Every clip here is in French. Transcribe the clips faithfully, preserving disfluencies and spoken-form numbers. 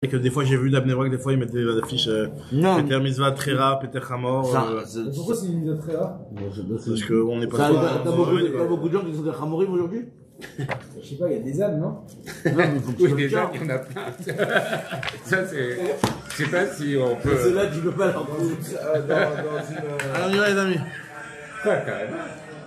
Que des fois j'ai vu d'Abnevrak, des fois ils mettent des affiches euh, Peter Mitzvah, Trera, Peter Hamor. Euh, pourquoi c'est une Mitzvah Trera? Parce qu'on n'est pas ça. T'as beaucoup, beaucoup de gens qui sont des Hamorim aujourd'hui? Je sais pas, il y a des ânes, non? Non, mais il faut que Oui, tu déjà, il y en a plein. Ça, c'est. Je sais pas si on peut. C'est là que tu peux pas leur trouver. Alors on y va les amis. Quoi, carrément?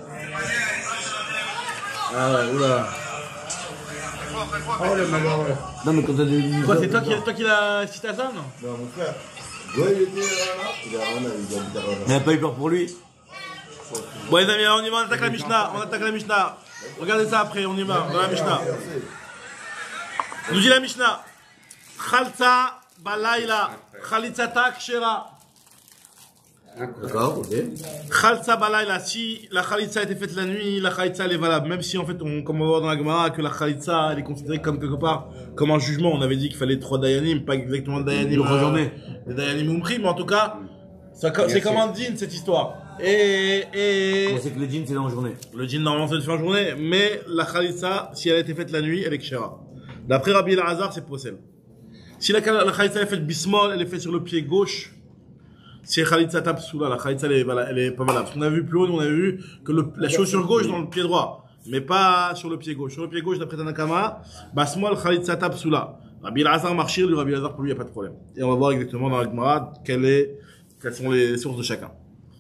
Ah ouais, oula. Oh le malheureux. Non, mais quand t'as des. Quoi, c'est toi qui, toi qui l'as cité à ça, non? Non, mon frère. Ouais, il était là. Il a rien, il a dit rien. Il n'a pas eu peur pour lui. Bon les amis, alors on y va, on attaque la Mishnah, on attaque la Mishnah. Regardez ça après, on y va, dans la Mishnah. Nous dit la Mishnah. Khalsa balayla, khalitzata kshera. D'accord, ok. Khalsa balayla, si la khalitza a été faite la nuit, la khalitza elle est valable. Même si en fait, on, comme on va voir dans la Gemara, que la khalitza elle est considérée comme quelque part, comme un jugement. On avait dit qu'il fallait trois dayanim, pas exactement dayanim. Trois journées. Des dayanim umpri, mais en tout cas, c'est comme un din cette histoire. Et, et. On sait que le djinn c'est dans la journée. Le djinn normalement c'est fait en journée, mais la khalitza, si elle a été faite la nuit, elle est kshera. D'après Rabbi El-Hazar, c'est possel. Si la, la khalitza est faite bismol, elle est faite sur le pied gauche, c'est khalitza tapsoula, la khalitza elle est, elle est pas valable. Parce qu'on a vu plus haut, on a vu que le, la chaussure gauche dans le pied droit, mais pas sur le pied gauche. Sur le pied gauche, d'après Tanakama, basmol khalitza tapsoula. Rabbi El-Hazar marchir, le Rabbi El-Hazar pour lui, il n'y a pas de problème. Et on va voir exactement dans la Gemara quelle est, quelles sont les sources de chacun.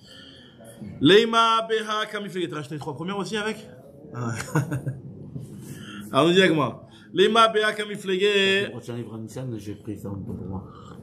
Leima Beha Kamiflege, t'as acheté les trois premières aussi avec? Ah. Alors on dit avec moi. Leima Beha Kamiflege. Le prochain livre à Nissan, j'ai pris ça un peu pour moi.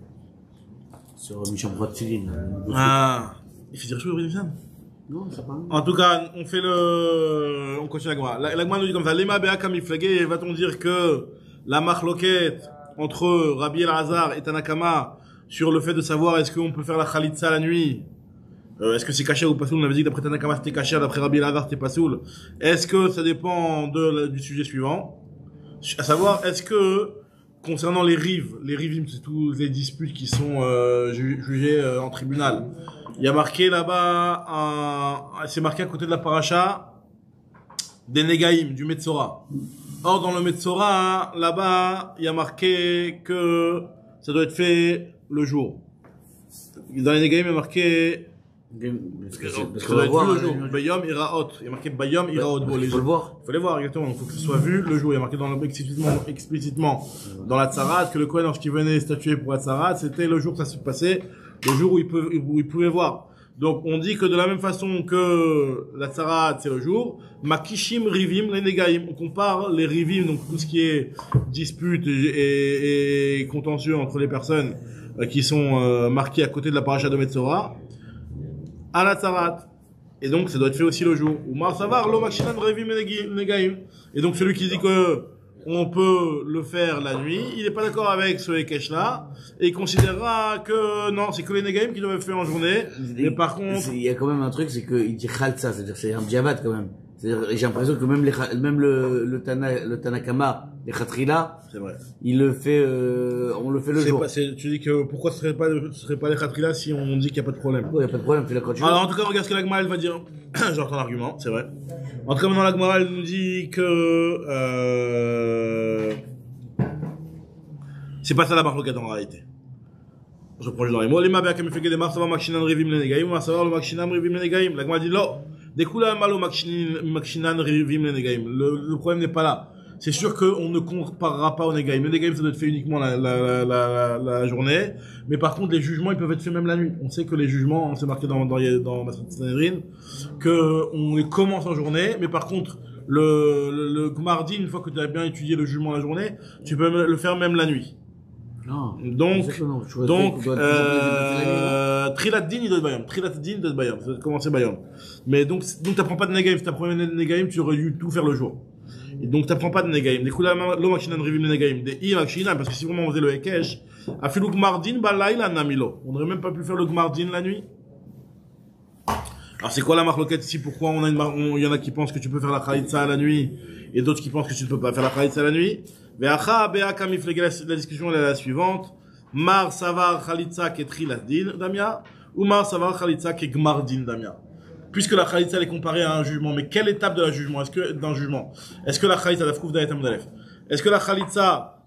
Sur Michel Bratfiline. Ah. Il fait dire chaud le Nissan? Non, c'est pas. En tout cas, on fait le. On continue avec moi. La Gemara nous dit comme ça. Leima Beha Kamiflege, va-t-on dire que la marloquette entre Rabbi El-Hazar et Tanakama sur le fait de savoir est-ce qu'on peut faire la khalitza la nuit? Euh, est-ce que c'est caché ou pas soul? On avait dit que d'après Tanakama c'était caché, d'après Rabbi El-Hazar c'était pas soul. Est-ce que ça dépend de, du sujet suivant? À savoir, est-ce que, concernant les rives, les rives, c'est toutes les disputes qui sont euh, ju jugées euh, en tribunal. Il y a marqué là-bas, un... c'est marqué à côté de la paracha, des Negaïm, du Metzora. Or, dans le Metzora, là-bas, il y a marqué que ça doit être fait le jour. Dans les Negaïm, il y a marqué Parce que parce que ça doit être vu le jour. Bayom iraot. Il y a marqué Bayom iraot. Il faut le voir. Il faut les voir, exactement. Il faut que ce soit vu le jour. Il y a marqué dans le, explicitement, explicitement dans la tsarat que le Kohen, lorsqu'il venait statuer pour la tsarat, c'était le jour que ça se passait, le jour où il, peut, où il pouvait voir. Donc, on dit que de la même façon que la tsarat, c'est le jour, makishim rivim les negaim. On compare les rivim, donc tout ce qui est dispute et, et contentieux entre les personnes qui sont euh, marquées à côté de la paracha de Metzora, à la tsarat. Et donc, ça doit être fait aussi le jour. Ou marsavar, lo makshinan revim negaim. Et donc, celui qui dit que on peut le faire la nuit, il n'est pas d'accord avec ce Hekesh là, et il considérera que non, c'est que les negaim qui doivent être faits en journée. Mais par contre, il y a quand même un truc, c'est qu'il dit khaltsa, c'est-à-dire c'est un diabat quand même. C'est-à-dire, j'ai l'impression que même les, même le, le, Tana, le Tanakama, les Khatrila, c'est vrai. Il le fait, euh, on le fait le jour. Pas, tu dis que pourquoi ce serait pas, ce serait pas les Khatrila si on dit qu'il n'y a pas de problème? Il n'y a pas de problème, tu la continues. Alors, en tout cas, regarde ce que la Gemara, elle va dire. Genre ton argument, c'est vrai. En tout cas, maintenant, la Gemara, elle nous dit que, euh, c'est pas ça la marloquette en réalité. Je prends juste dans les mots. Les mabéa comme il fait que des marsavar makshinan revim le negaim, marsavar le makshinam revim le negaim. La Gemara dit, non. Découla malo makshinan revim le negaim. Le problème n'est pas là. C'est sûr qu'on ne comparera pas au Negaim. Le Negaim, ça doit être fait uniquement la, la, la, la, la journée. Mais par contre, les jugements, ils peuvent être faits même la nuit. On sait que les jugements, on s'est marqué dans, dans, dans la Sanhedrin, qu'on les commence en journée. Mais par contre, le, le, le Gmardin, une fois que tu as bien étudié le jugement la journée, tu peux le faire même la nuit. Non. Donc, donc, euh, Trilat Din, il doit être Bayam. Trilat Din, il doit être Bayam. Ça doit commencer Bayam. Mais donc, donc t'apprends pas de Negaim. Si t'apprends de Negaim, tu aurais dû tout faire le jour. Et donc, t'apprends pas de Negaim. Des coups, lo makshinan revim le Negaim. Des i makshinan, parce que si vraiment on faisait le Hekesh, afilu Gmardin, balayla namilo. On n'aurait même pas pu faire le Gmardin la nuit. Alors, c'est quoi la marloquette ici? Pourquoi on a une, il y en a qui pensent que tu peux faire la Khalitza la nuit, et d'autres qui pensent que tu ne peux pas faire la Khalitza la nuit? Ve'acha, be'a kamiflege, la discussion elle est la suivante. Mar savar Khalitza ketri lasdin, damia, ou mar savar Khalitza ke Gmardin, damia. Puisque la Khalitza elle est comparée à un jugement, mais quelle étape de la jugement? Est-ce que, d'un jugement? Est-ce que la Khalitza, la fkouf d'ayet amudalef? Est-ce que la Khalitza,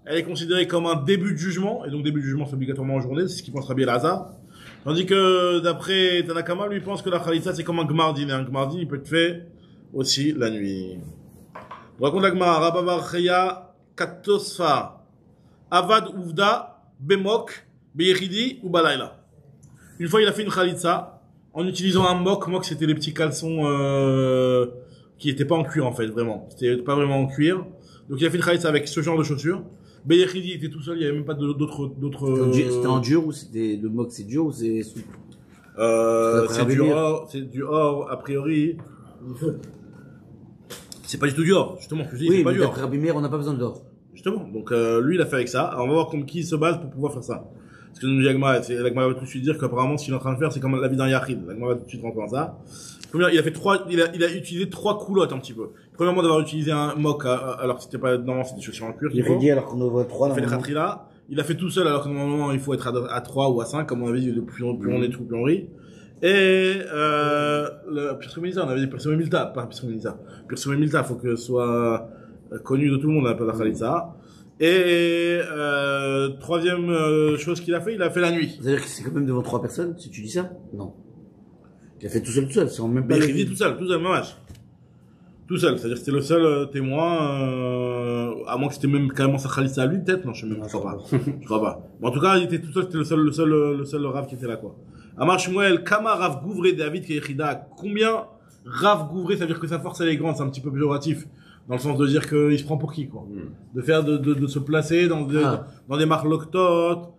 elle est considérée comme un début de jugement, et donc début de jugement c'est obligatoirement en journée, c'est ce qu'il pense Rabbi Elazar. Tandis que d'après Tanakama, lui pense que la Khalitsa c'est comme un Gmardin, et un Gmardin il peut être fait aussi la nuit. On raconte la Gemara, Rabba bar Chaya, Katosfa, Avad Uvda, Bemok, Beyechidi ou Balayla. Une fois il a fait une Khalitsa, en utilisant un mok, mok c'était les petits caleçons euh, qui étaient pas en cuir en fait, vraiment. C'était pas vraiment en cuir. Donc il a fait une khalitsa avec ce genre de chaussures. Beyechidi était tout seul, il y avait même pas de- d'autres d'autres. C'était en dur ou c'était le mock c'est dur ou c'est souple? Euh, C'est c'est après du Rabbi Meir. or, c'est du or a priori. C'est pas du tout du or, justement. Je te dis, Oui, c'est pas mais du or. d'après Rabbi Meir, on n'a pas besoin d'or. Justement. Donc euh, lui il a fait avec ça. Alors, on va voir contre qui il se base pour pouvoir faire ça. Parce que nous dit Agma, c'est l'Agma va tout de suite dire qu'apparemment ce qu'il est en train de faire c'est comme la vie d'un yachid. L'Agma va tout de suite rentrer dans ça. Première, il a fait trois, il a, il a utilisé trois coulottes un petit peu. Premièrement d'avoir utilisé un mock à- alors que c'était pas non c'était des chaussures en cuir. Il qu'il faut. dit alors qu'on en voit trois Il fait le normalement. khatrila. Il a fait tout seul alors que normalement il faut être à, à trois ou à cinq comme on avait dit, de plus on, plus on est tout, plus on rit. Et euh, le Pirsou Milita, on avait dit Pirsou Milita, pas Pirsou Milita. Pirsou Milita, faut que ce soit euh, connu de tout le monde, on appelle la Khalitsa. Et euh, troisième euh, chose qu'il a fait, il a fait la nuit. C'est-à-dire que c'est quand même devant trois personnes, si tu dis ça? Non. Il a fait tout seul, tout seul, c'est en même pas. Mais il dit tout seul, tout seul, mamage. Tout seul, c'est-à-dire que c'était le seul euh, témoin, euh, à moins que c'était même carrément sa Khalitsa à lui, peut-être, non, je sais même je crois pas. Je crois pas. Mais en tout cas, il était tout seul, c'était le seul, le seul, le seul Rav qui était là, quoi. Amar Shmuel, Kama Rav Gouvré David Keyechida, combien Rav Gouvré, ça veut dire que sa force elle est grande, c'est un petit peu péjoratif, dans le sens de dire qu'il se prend pour qui, quoi. De faire, de, de, de se placer dans des, Ah. dans des marloktot,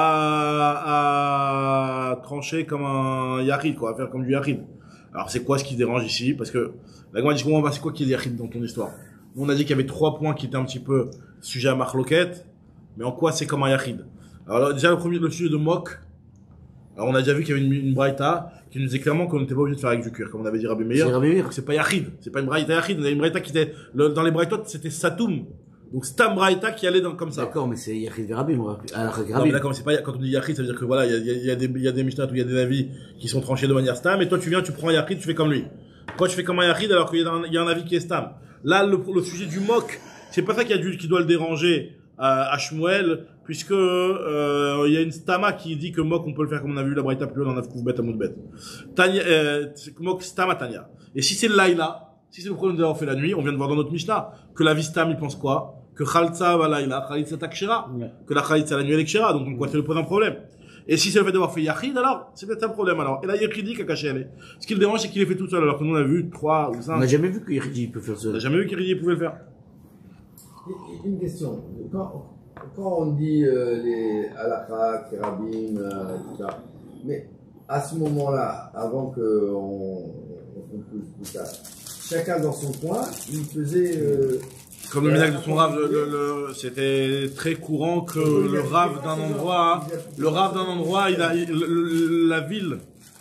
à, à trancher comme un yachid, quoi, à faire comme du yachid. Alors c'est quoi ce qui dérange ici? Parce que la Gemara dit comment c'est quoi qui est yachid dans ton histoire? Nous on a dit qu'il y avait trois points qui étaient un petit peu sujet à marloquette, mais en quoi c'est comme un yachid? Alors déjà le premier, le sujet de mok. Alors on a déjà vu qu'il y avait une, une braïta qui nous disait clairement qu'on n'était pas obligé de faire avec du cuir, comme on avait dit Rabbi Meir. C'est Rabbi Meir. C'est pas yachid, c'est pas une braïta yachid. On a une braïta qui était le- dans les braïtotes c'était satum. Donc c'est un braïta qui allait dans, comme ça. D'accord, mais c'est Yachid Verabim, on va alors Non, mais Rabbi. d'accord, mais c'est pas, quand on dit Yachid, ça veut dire que voilà, il y a, il y a- il y a des, il y a des Mishnah où il y a des avis qui sont tranchés de manière stam, et toi tu viens, tu prends un Yachid, tu fais comme lui. Pourquoi tu fais comme un Yachid alors qu'il y a un, il y a un avis qui est stam? Là, le, le sujet du mock, c'est pas ça qui a dû, qui doit le déranger à, à Shmuel, puisque, euh, il y a une stama qui dit que mock on peut le faire comme on a vu la Braïta plus haut dans Nafkouf Bet à Moudbet. Tanya, euh, mock stama Tanya. Et si c'est le Laïla, si c'est le problème d'avoir fait la nuit, on vient de voir dans notre Mishnah, que la vie stam, il pense quoi? Que Khaltsa va Laïla, Khalitsa takshira. Que la Khalitsa la nuit elle est kshira, donc on quoi, c'est le premier problème. Et si c'est le fait d'avoir fait Yachid, alors, c'est peut-être un problème, alors. Et là, Yachidi qu'a caché, elle. Ce qui le dérange, c'est qu'il est fait tout seul, alors que nous, on a vu trois ou On cinq. n'a jamais vu que Yachid peut faire On n'a ça. jamais vu qu'Yachidi pouvait le faire. Et- et Une question. Quand, quand on dit euh, les halakha, kérabim, euh, tout ça, mais à ce moment-là, avant qu'on on conclue tout ça, chacun dans son coin, il faisait. Euh, Comme le minag de son rave, le, le, le- c'était très courant que le rave d'un endroit, le rave d'un endroit, il a, il- le- le- la ville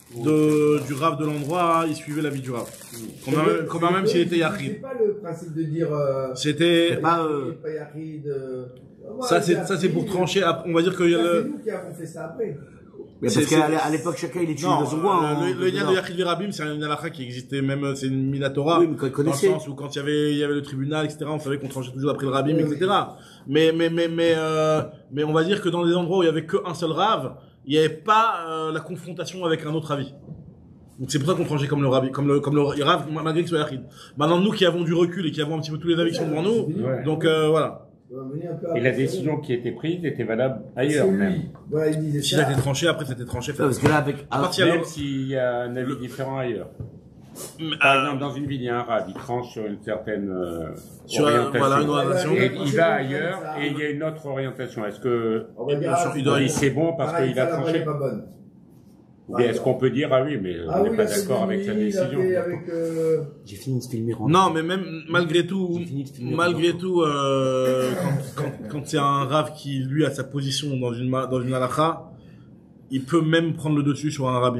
de, du rave de l'endroit, il suivait la vie du rave. Quand même, quand même s'il était C'est Yachid. pas le principe de dire. Euh, C'était, Pas, euh, pas Yachid. Euh, ça c'est, ça c'est pour trancher, on va dire qu'il y a C'est le, nous qui avons fait ça après. Mais C'est- parce qu'à l'é- à l'époque, chacun il étudie non, dans son coin. euh, hein, le, le lien de bizarre. Yachid Virabim, c'est une halakha qui existait même, c'est une minatora. Oui, mais qu'on Dans le connaissait. sens où quand il y avait, il y avait le tribunal, et cetera, on savait qu'on tranchait toujours après le rabbin, et cetera. Mais, mais, mais, mais, euh, mais on va dire que dans des endroits où il y avait qu'un seul rave, il n'y avait pas, euh, la confrontation avec un autre avis. Donc c'est pour ça qu'on tranchait comme le rabbi, comme le, comme le rave, malgré que ce soit Yachid. Maintenant, nous qui avons du recul et qui avons un petit peu tous les avis qui sont devant nous, Ouais. donc, euh, voilà. Et la décision qui était prise était valable ailleurs C'est même. lui. Voilà, il disait Si ça a ça. été tranché, après c'était tranché. Ouais, parce que là, avec. À ah, partir de- Même s'il y a un avis différent ailleurs. Euh, Par exemple, dans une ville, il y a un rave, il tranche sur une certaine euh, Sur un- orientation. voilà, une orientation. Et il va ailleurs et il y a une autre orientation. Est-ce que On va dire, bien sûr, ah, il doit- on dit c'est bon parce pareil, qu'il a ça, la tranché? bonne est pas bonne. Ou bien est-ce qu'on peut dire ah oui, mais Ah on oui, n'est il pas a fait d'accord de avec sa nuit, il a décision. fait avec, euh, J'ai fini de filmer. Ron. Non, mais même malgré tout, J'ai fini de finir. malgré tout, euh, quand, quand, quand c'est un rave qui lui a sa position dans une ma- dans une halakha, il peut même prendre le dessus sur un rabbin.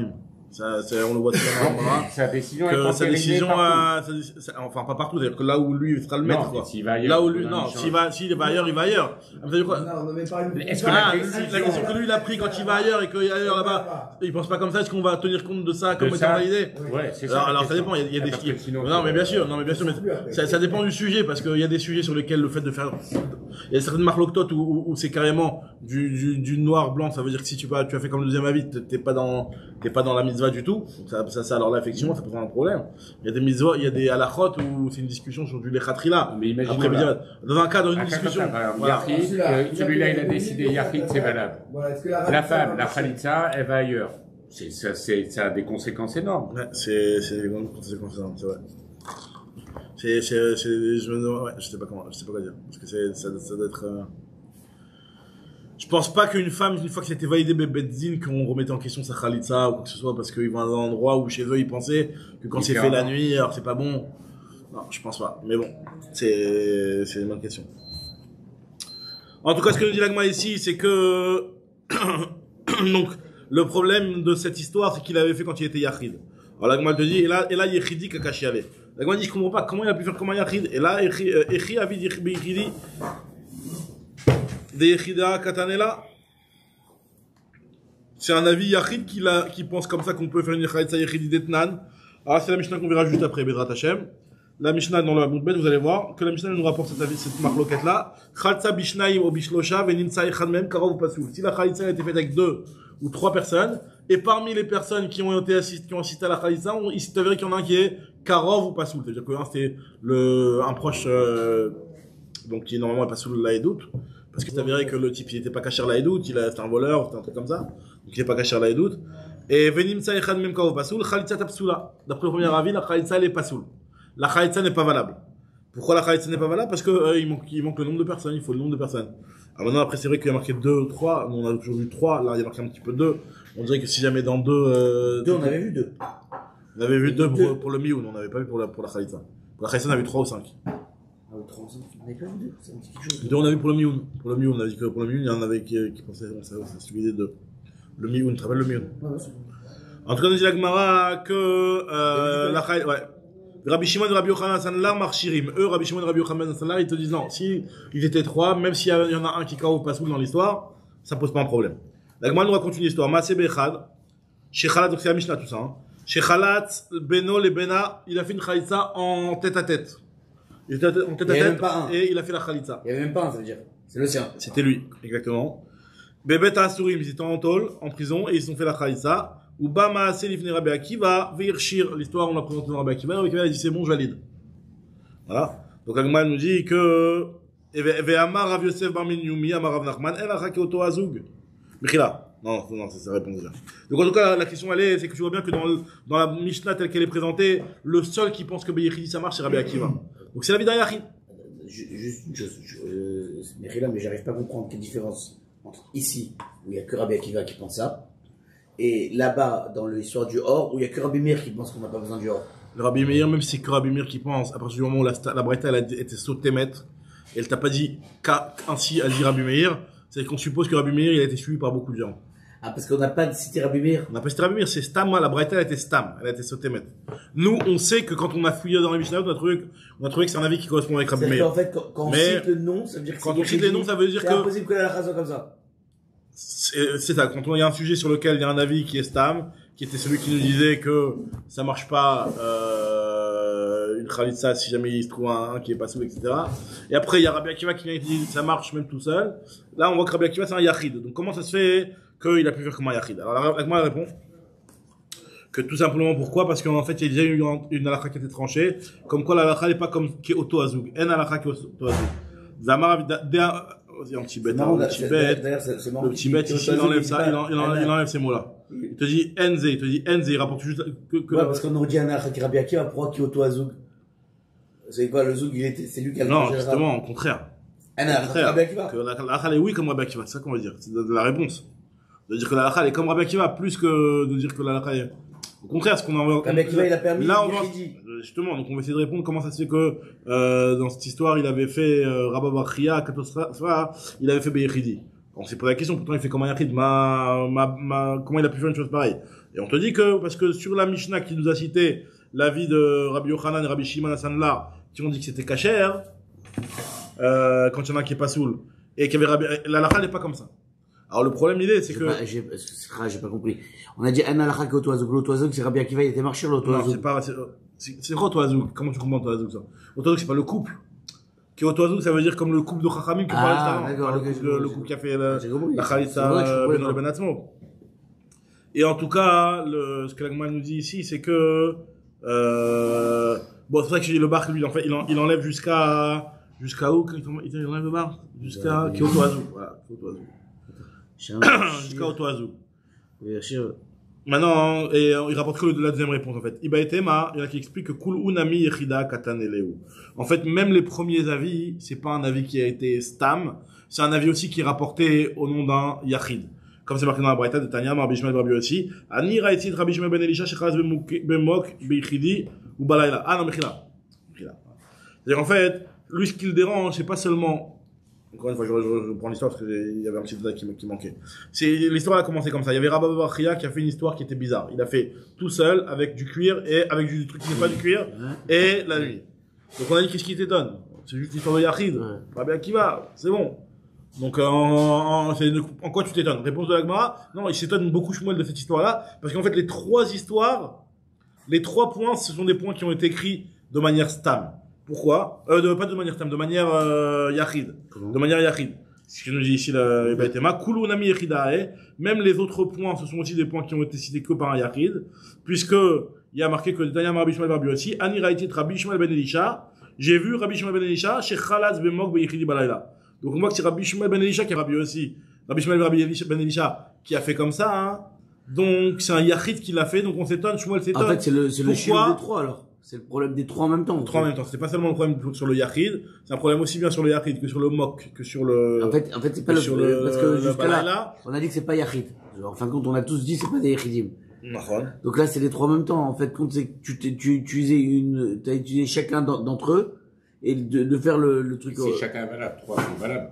Ça, c'est, on le voit très bien. Sa décision est Que sa entérinée décision, partout. euh, sa- sa- enfin pas partout, c'est-à-dire que là où lui il sera le maître, Non, quoi. s'il va ailleurs, Là où il lui, va non, changer. s'il va, s'il va ailleurs, il va ailleurs. Ah, mais ça veut dire quoi? Non, non, mais pas une. Est-ce que Ah, la lui, décision- la question que lui il a pris quand il va ailleurs et qu'il y a ailleurs là-bas, il pense pas comme ça, est-ce qu'on va tenir compte de ça comme De étant ça. validé? Ouais, c'est ça. Alors, la alors ça question. dépend, il y a, il y a des Parce que sinon, non mais bien sûr, non mais bien sûr, mais ça, ça dépend du sujet parce qu'il y a des sujets sur lesquels le fait de faire, il y a certaines marques loctotes où, où, où c'est carrément du, du, du noir blanc, ça veut dire que si tu vas, tu as fait comme le deuxième avis, t'es pas dans, t'es pas dans la mitzvah du tout. Donc ça, ça, ça, alors là effectivement, ça pose un problème. Il y a des mitzvahs, il y a des halachot où c'est une discussion sur du lechatrila. Mais imaginons Après, là. dans un cas, dans une Attends, discussion, attends, attends, voilà. Yahid, Celui-là, euh, il a celui-là, fait- il a décidé, Yahid, c'est valable. Voilà, est-ce que la La Khalitsa femme, va la marcher? Khalitsa, elle va ailleurs. C'est, ça, c'est, ça a des conséquences énormes. Ouais, c'est, c'est des grandes conséquences, hein, c'est vrai. C'est, c'est, c'est, je me demande, ouais, je sais pas comment, je sais pas quoi dire. Parce que c'est, ça, ça doit être, euh... je pense pas qu'une femme, une fois que c'était validé Bebetzin, qu'on remettait en question sa khalitsa ou quoi que ce soit, parce qu'ils vont à un endroit où chez eux ils pensaient que quand c'est fait la nuit, alors c'est pas bon. Non, je pense pas. Mais bon, c'est, c'est une bonne question. En tout cas, ce que nous dit l'Agma ici, c'est que, donc, le problème de cette histoire, c'est qu'il avait fait quand il était Yachid. Alors l'Agma te dit, et là, et là, Yechidi Kakashi allait. L'Agma dit, je comprends pas, comment il a pu faire comme un Yachid? Et là, Echi a vu Yechidi, des Yechida Katanela. C'est un avis Yachid qui, l'a, qui pense comme ça qu'on peut faire une Khalitsa Yechidi d'Etnan. Alors c'est la Mishnah qu'on verra juste après, Bedrat Hashem. La Mishnah dans le Moudbet, vous allez voir que la Mishnah nous rapporte cette, cette marloquette là. Khalitsa Bishnaim ou Bishlosha, Veninsa Echad Mem, Karov ou Pasoul. Si la Khalitsa a été faite avec deux ou trois personnes, et parmi les personnes qui ont été assist, qui ont assisté à la Khalitsa, il s'est avéré qu'il y en a un qui est Karov ou Pasoul. C'est-à-dire que un, c'était le, un proche, euh, donc qui est normalement Pasoul la Edout. Parce que c'est avéré que le type, il était pas caché la Edout, il a, c'était un voleur, c'était un truc comme ça. Donc il est pas caché la Edout. Et Veninsa Echad Mem, Karov Pasoul, Khalitsa Tapsoula. D'après le premier avis, la Khalitsa, elle est Pasoul. La Khalitsa n'est pas valable. Pourquoi la Khalitsa n'est pas valable? Parce que euh, il, manque, il manque le nombre de personnes, il faut le nombre de personnes. Alors maintenant, après, c'est vrai qu'il y a marqué deux, trois, on a toujours vu trois, là il y a marqué un petit peu deux. On dirait que si jamais dans deux... Euh, Deux, on avait vu deux. on avait vu deux, deux. pour, pour le Mioun, on n'avait pas vu pour la, pour la Khalitsa. Pour la Khalitsa, on a vu trois ou cinq. Ah, ou trente-cinq, on avait pas vu deux, ça me dit quelque chose. Deux, on a vu pour le Mioun. Pour le Mioun, on a dit que pour le Mioun, il y en avait qui, qui pensaient, on savait, c'est celui des deux. Le Mioun, tu te rappelles le Mioun? Ouais, ouais, c'est bon. En tout cas, nous dit la Gemara que, euh, la Khalitsa, ouais. Rabbi Shimon et Rabbi Yochanan Sanlar marchirim. Eux, Rabbi Shimon et Rabbi Yochanan Sanlar, ils te disent non, si ils étaient trois, même s'il y en a un qui carve pas sous dans l'histoire, ça pose pas un problème. La Gemara nous raconte une histoire. Maaseh Bechad, chez Khalat, donc c'est la Mishnah tout ça, hein. Chez Khalat, Beno, les Bena, il a fait une Khalitsa en tête à tête. Il était en tête à Il y avait tête même pas un. et il a fait la Khalitsa. Il y avait même pas un, ça veut dire. C'est le sien. C'était lui, exactement. Bebet Asurim, ils étaient en tôle, en prison, et ils se sont fait la Khalitsa. Ou Bama Selif Rabbi Akiva, Veirshir, l'histoire on l'a présenté dans Rabbi Akiva, Rabbi Akiva a dit c'est bon, je valide. Voilà. Donc Agma nous dit que Ve'amar Rav Yosef Bar Minyumi, Amar Rav Nachman, El Achake Oto Azug. Michila. Non, non, c'est sa réponse déjà. Donc en tout cas, la question elle est, c'est que tu vois bien que dans, le, dans la Mishnah telle qu'elle est présentée, le seul qui pense que Beyechidi ça marche, c'est Rabbi Akiva. Donc c'est la vie d'un Yachid. Juste une chose, je, euh, mais là, mais j'arrive pas à comprendre quelle différence entre ici, où il y a que Rabbi Akiva qui pense ça, et là-bas, dans l'histoire du Or, où il y a que Rabbi Meir qui pense qu'on n'a pas besoin du Or. Le Rabbi Meir, même si c'est que Rabbi Meir qui pense, à partir du moment où la, la Braïta elle a été sautée maître, et elle t'a pas dit qu'ainsi elle dit Rabbi Meir, c'est qu'on suppose que Rabbi Meir il a été suivi par beaucoup de gens. Ah, parce qu'on n'a pas cité Rabbi Meir. On n'a pas cité Rabbi Meir, c'est Stam, la Braïta elle a été Stam, elle a été sautée maître. Nous, on sait que quand on a fouillé dans les Mishnah, on a trouvé, on a trouvé que c'est un avis qui correspond avec Rabbi C'est-à-dire Meir. qu'en fait, quand, quand on Mais- cite le nom, ça veut dire que Quand c'est on cite les noms, ça veut dire c'est que- impossible que la halakha soit comme ça. C'est c'est ça, quand il y a un sujet sur lequel il y a un avis qui est Stam, qui était celui qui nous disait que ça marche pas, euh, une Khalitsa si jamais il se trouve un, un qui est pas sous, et cetera. Et après, il y a Rabbi Akiva qui vient et qui dit ça marche même tout seul. Là, on voit que Rabbi Akiva c'est un Yachid. Donc comment ça se fait qu'il a pu faire comme un Yachid? Alors, avec moi, elle répond que tout simplement pourquoi? Parce qu'en fait, il y a déjà eu une, une halakha qui a été tranchée, comme quoi la halakha n'est pas comme qui est auto-azoug. En halakha qui est auto-azoug. Zamar, c'est un petit bête, Non, un là, petit c'est- bête. d'ailleurs, c'est- c'est marrant. Le petit bête, Qui- ici, qui- il enlève qui- ça, il, en- il, en- il enlève ces mots-là. Il te dit Enze, il te dit Enze, il rapporte juste que, que Ouais, parce qu'on aurait dit un halakha qui Rabbi Akiva, pourquoi qui auto Azoug? C'est quoi, le Zoug, il était, c'est lui qui a le non, changé le justement, au contraire. Un Au halakha qui contraire. Rabbi Akiva. Que la la halakha est oui comme Rabbi Akiva, c'est ça qu'on va dire. C'est de, de la réponse. De dire que la halakha est comme Rabbi Akiva, plus que de dire que la halakha est. Au contraire, ce qu'on en Rabbi Akiva, il a permis Là, on le va, Yechidi. justement, donc on va essayer de répondre comment ça se fait que, euh, dans cette histoire, il avait fait, euh, Rabba Bachia, Katosra, il avait fait Beyechidi. On s'est posé la question, pourtant il fait comme un Yachid, ma, ma, ma, comment il a pu faire une chose pareille? Et on te dit que, parce que sur la Mishnah qui nous a cité l'avis de Rabbi Yochanan et Rabbi Shimon Hassanla, qui ont dit que c'était kasher, euh, quand il y en a un qui est pas soul, et qu'il y avait Rabbi, la halakha n'est pas comme ça. Alors le problème il est, c'est que... Pas, j'ai, j'ai pas compris. On a dit un halakha qui est au Toazouk. L'Otoazouk, c'est Rabbi Akiva, il était marché Non, l'Otoazouk. c'est pas, c'est, c'est, c'est quoi Toazouk? Comment tu comprends Toazouk ça? Toazouk c'est pas le couple. Qui au Toazouk ça veut dire comme le couple de Chachamim que Ah, parlait juste avant. d'accord, Le ok, couple, j'ai le, compris. le couple qui a fait le, J'ai compris. la C'est vrai que je Khalitsa comprenais Ben pas. Ben Atzmo. Et en tout cas, le, ce que l'Agma nous dit ici, c'est que, euh, bon, c'est vrai que j'ai dit le bar, lui, en fait, il, en, il enlève jusqu'à, jusqu'à où, il il enlève le bar? Jusqu'à, qui est au Toazouk. Voilà, qui est au Toazouk. Jusqu'à au Toazouk. Maintenant, et euh, il rapporte que la deuxième réponse, en fait. Iba et Tema, il y en a qui expliquent que Kul Unami Yechida Katan Eleu. En fait, même les premiers avis, c'est pas un avis qui a été stam, c'est un avis aussi qui est rapporté au nom d'un Yachid. Comme c'est marqué dans la Braïta de Tanya, Rabbi Shmuel Rabbi aussi. Ani Raïtid Rabbi Shmuel Ben Elisha Shechaz Bemok Beichidi ou Balayla. Ah non, Mechila. Mechila. C'est-à-dire, en fait, lui, ce qui le dérange, c'est pas seulement, encore une fois, je, je, je prends l'histoire parce qu'il y avait un petit détail qui, qui manquait. C'est, l'histoire a commencé comme ça. Il y avait Rabba Bachia qui a fait une histoire qui était bizarre. Il a fait tout seul, avec du cuir et avec du truc qui n'est pas du cuir, et la nuit. Donc on a dit qu'est-ce qui t'étonne? C'est juste l'histoire de Yachid. Rabbi Akiva, c'est bon. Donc, euh, en, en, c'est, en quoi tu t'étonnes? Réponse de l'Agmara. Non, il s'étonne beaucoup Shmuel de cette histoire-là, parce qu'en fait, les trois histoires, les trois points, ce sont des points qui ont été écrits de manière stam. Pourquoi? Euh, de, pas de manière stam, de manière, euh, yachid. De manière yachid. Ce que nous dit ici le Baïtema. Kulu nami yachidae. Même les autres points, ce sont aussi des points qui ont été cités que par un yachid, puisque il y a marqué que Tanya Rabbi Shmuel Rabbi aussi, Ani raïtit Rabbi Shmuel Ben Elisha. J'ai vu Rabbi Shmuel Ben Elisha, chez Chalatz Bemok Beichidi Balayla. Donc on voit que c'est Rabbi Shmuel Ben Elisha qui est Rabbi aussi. Rabbi Shmuel Rabbi Ben Elisha qui a fait comme ça, hein. Donc c'est un yachid qui l'a fait, donc on s'étonne, Shmuel s'étonne. En fait, c'est le, c'est le chiffre Pourquoi des trois, alors. C'est le problème des trois en même temps. Les trois en même temps. C'est pas seulement le problème sur le yachid, c'est un problème aussi bien sur le yachid que sur le mok, que sur le... En fait, en fait, c'est pas que le, sur le, parce que le jusqu'à là, balayla. on a dit que c'est pas yachid. En fin de compte, on a tous dit que c'est pas des yachidim. Mahon. Donc là, c'est les trois en même temps. En fait, compte, c'est que tu t'es, tu utilisais une, t'as utilisé chacun d'entre eux, et de, de faire le, le truc. Si euh... chacun est valable, trois sont valables.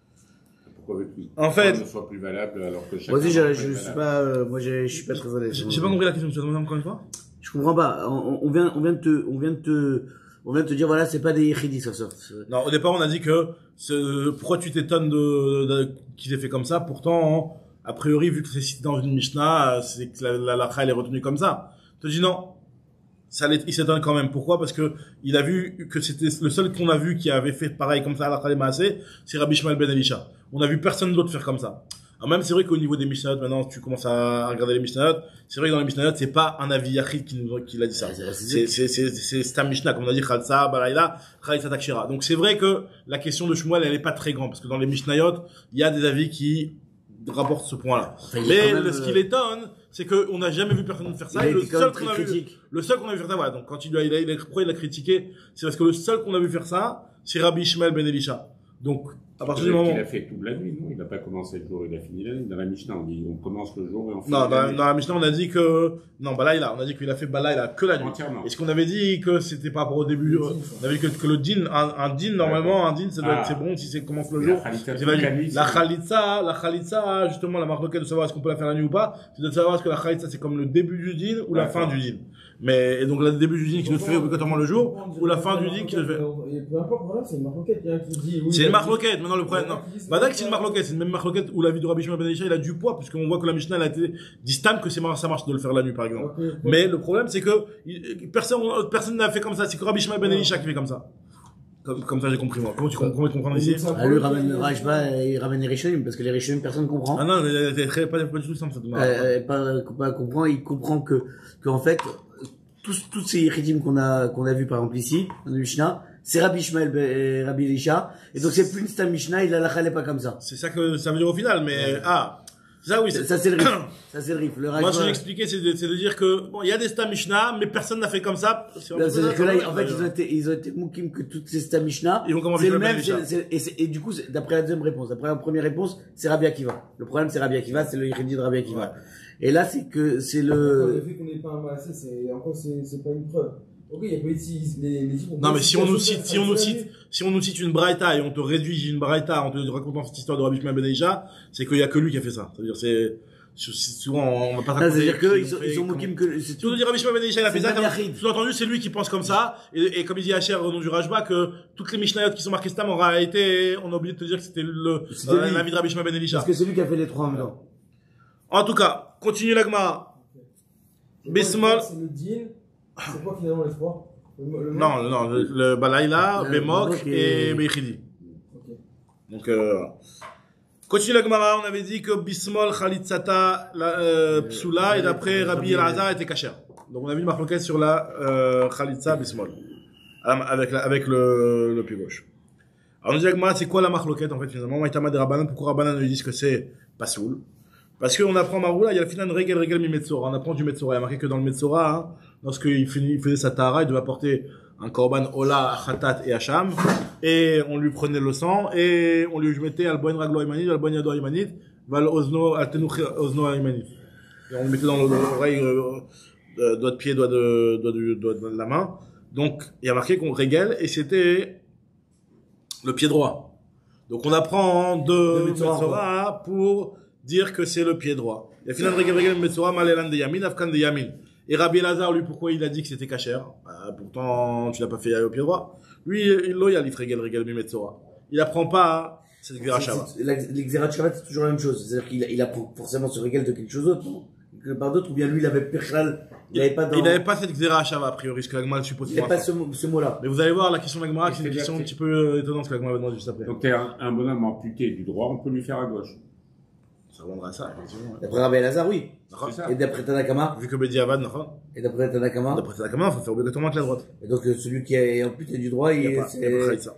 Pourquoi veux-tu en fait, ne soit plus valable alors que chacun. Moi aussi, je, je suis pas, euh, moi, je, je suis pas très honnête. J'ai pas compris la question, tu as demandé encore une fois? Je comprends pas. On, on vient, on vient de te, on vient de te, on vient de te dire, voilà, c'est pas des yachidis, ça sort. Non, au départ, on a dit que, pourquoi tu t'étonnes de, de, de qu'ils aient fait comme ça? Pourtant, a priori, vu que c'est cité dans une Mishnah, c'est que la, la, la, elle est retenue comme ça. Je te dis non. Ça, il s'étonne quand même. Pourquoi? Parce que il a vu que c'était le seul qu'on a vu qui avait fait pareil comme ça à la Khalemassé, c'est Rabbi Shmuel Ben Elisha. On a vu personne d'autre faire comme ça. Alors même c'est vrai qu'au niveau des Mishnayot, maintenant tu commences à regarder les Mishnayot, c'est vrai que dans les Mishnayot, c'est pas un avis yachid qui nous qui l'a dit ça. C'est c'est c'est c'est c'est un Mishnah comme on a dit Khalsa, Balayla, Khalsa Takshira. Donc c'est vrai que la question de Shmuel, elle est pas très grande parce que dans les Mishnayot, il y a des avis qui rapportent ce point-là. Enfin, mais même, ce qui l'étonne, c'est qu'on n'a jamais vu personne faire ça. Et le seul qu'on a vu, le seul qu'on a vu faire ça, voilà. Donc quand il a, il a, il a, pourquoi il a critiqué, c'est parce que le seul qu'on a vu faire ça, c'est Rabbi Shmuel Ben Elisha. Donc, à partir du moment. Il a fait toute la nuit, non? Il n'a pas commencé le jour, il a fini la nuit. Dans la Mishnah, on dit, on commence le jour et on finit non, la dans, nuit. dans la Mishnah, on a dit que, non, Balayla, on a dit qu'il a fait Balayla que la nuit. Entièrement. Est-ce qu'on avait dit que c'était pas rapport au début, on avait dit que, que le din, un, un din, normalement, un din, ça doit ah. être, c'est bon si c'est commence le jour. La, la, nuit, la khalitsa, la khalitsa, justement, la marque de savoir est-ce qu'on peut la faire la nuit ou pas, c'est de savoir est-ce que la khalitsa c'est comme le début du din ou la fin du din. Mais, et donc, le début du din qui ne fait obligatoirement le jour, ou la fin du din qui ne fait. Peu importe, voilà, c'est une marloquette, il y a qui dit. C'est une marloquette, maintenant le problème, non. Bah, d'accord, c'est une marloquette, c'est une même marloquette où la vie de Rabbi Shmuel Ben Elisha, il a du poids, puisqu'on voit que la Mishnah, elle a été distante que c'est, ça marche de le faire la nuit, par exemple. Okay. Mais le problème, c'est que, personne, personne n'a fait comme ça, c'est que Rabbi Shmuel Ben Elisha qui fait comme ça. Comme, comme ça, j'ai compris, moi. Comment tu comprends, comprendre ici? Ah, lui, il ramène, il ramène les Rishonim, parce que les Rishonim, personne comprend. Ah non, c'est très, pas, pas du tout simple, ça demande. Euh, pas, pas comprend, il comprend que, qu'en fait, tous, tous ces rythmes qu'on a, qu'on a vu par exemple ici, dans le Mishnah, c'est Rabbi Shmuel, euh, Rabbi Elisha, et donc c'est plus une Stam Mishnah, il a la n'est pas comme ça. C'est ça que ça veut dire au final, mais, ouais. ah, ça oui, c'est, ça c'est le riff. Ça c'est le riff. Le Moi, je vais expliquer, c'est de, c'est de dire que, bon, il y a des Stam Mishnah, mais personne n'a fait comme ça. C'est là, c'est que là, en fait, ils ont été, ils ont été moukim que toutes ces Stam Mishnah. Ils vont commencer c'est le même, c'est, c'est, et, c'est, et du coup, d'après la deuxième réponse, d'après la première réponse, c'est Rabbi Akiva. Le problème, c'est Rabbi Akiva, c'est le Yechidi de Rabbi Akiva. Ouais. Et là, c'est que, c'est le... Le fait qu'on n'ait pas un maassé, c'est, encore, c'est, c'est pas une preuve. Ok, il y a pas ici les, les Non, mais si on nous cite, si on nous cite, si on nous cite une braïta et on te réduit une braïta en te racontant cette histoire de Rabbi Shimon ben Elisha, c'est qu'il y a que lui qui a fait ça. C'est-à-dire, c'est, souvent, on va pas Ah, c'est-à-dire qu'ils qu'ils sont, ont fait ils sont comme- moqués que, c'est Si on nous dit Rabbi Shimon ben Elisha, il a fait C'est ça, le comme, Yachid. sous-entendu, c'est lui qui pense comme ça, et, et comme il dit Hacher au nom du Rajba, que toutes les Mishnayot qui sont marquées Stam en réalité, on a oublié de te dire que c'était le, C'était euh, lui. l'avis de Rabbi Shimon ben Elisha. Parce que c'est lui qui a fait les trois en même temps. En tout cas, continue l'agma. Bismol. C'est le din. C'est quoi finalement les trois? Le- le- Non, non, le, le Balaïla, Le Bemok Bemok et et- Beichidi. Ok. Donc, euh, continue la Gemara, on avait dit que Bismol, Khalitsata, la, euh, Psula, et d'après Rabbi Elazar était kasher. Donc, on a vu une marloquette sur la, euh, Khalitsa, Bismol. Avec, la, avec le, le pied gauche. Alors, on dit la Gemara, c'est quoi la marloquette, en fait, finalement? Maïtama de Rabbanan, pourquoi Rabbanan nous disent que c'est Pasoul? Parce qu'on apprend Maroula, il y a le final Regel, Regel, Mi Metzora. On apprend du Metzora. Il y a marqué que dans le Metzora, hein, lorsqu'il finit- il faisait sa Tahara, il devait apporter un korban Ola, Khatat et Hacham. Et on lui prenait le sang, et on lui mettait Alboen Raglo Imanit, Alboen Yado Imanit, Val Ozno, Altenuch Ozno Imanit. Et on le mettait dans l'oreille, euh, euh, doigt de pied, doigt de, doigt de, doigt de la main. Donc, il y a marqué qu'on Regel, et c'était le pied droit. Donc, on apprend de De Metzora, Metzora pour dire que c'est le pied droit. Il y a finalement Regel Regel Metzora, Malelan de Yamin, Afkan de Yamin. Et Rabbi Elazar, lui, pourquoi il a dit que c'était kasher? Bah, pourtant, tu l'as pas fait au pied droit. Lui, il l'a, il a Regel Regel Metzora. Il apprend pas cette Gvera-Shava. C'est- c'est- la- L'exérat Shabbat, c'est toujours la même chose. C'est-à-dire qu'il il apprend forcément ce régal de quelque chose d'autre, non? Que par d'autres, ou bien lui, il avait Perchal, il n'avait pas dans, Il n'avait pas cette Gvera-Shava, a priori, ce que l'Agma le suppose. il pour n'avait pas l'instant. ce, mot- ce mot-là. Mais vous allez voir, la question de l'Agma, c'est une C'est-à-dire question un que- petit peu euh, étonnante, ce que l'Agma va demander juste après. Donc, t'es un, un bonhomme amputé du droit, on peut lui faire à gauche. Ça reviendra à ça, effectivement. ouais. D'après Rabbi Elazar, oui. C'est ça. Et d'après Tanakama, Vu que Bediavad, non? et d'après Tanakama, D'après Tanakama, il faut faire obligatoirement avec la droite. et donc euh, celui qui est amputé du droit, Il il, n'y a pas, il y a pas c'est, Khalitsa.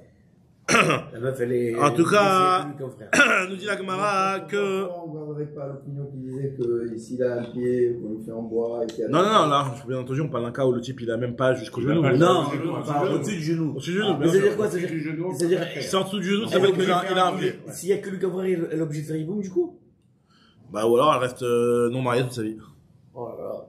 la meuf, elle est, En tout cas- c'est lui comme frère. Nous dit la Gemara que... On ne garderait pas l'opinion qui disait que ici il a un pied, qu'on lui fait en bois et qu'il y a. Non, non, non, là, bien entendu, on parle d'un cas où le type, il a même pas jusqu'au Il a genou. pas- Non, Au-dessus du genou, enfin, au-dessus du genou. Au-dessus du genou, Mais bien ça veut sûr. dire quoi? Ça veut dire, Du genou, c'est-à-dire, C'est en dessous du genou, ça Ah, veut dire mais qu'il a, il a un pied. s'il y a que lui comme frère, il elle est obligée de faire Iboum, du coup? Bah, ou alors elle reste euh, non mariée toute sa vie. Oh là là.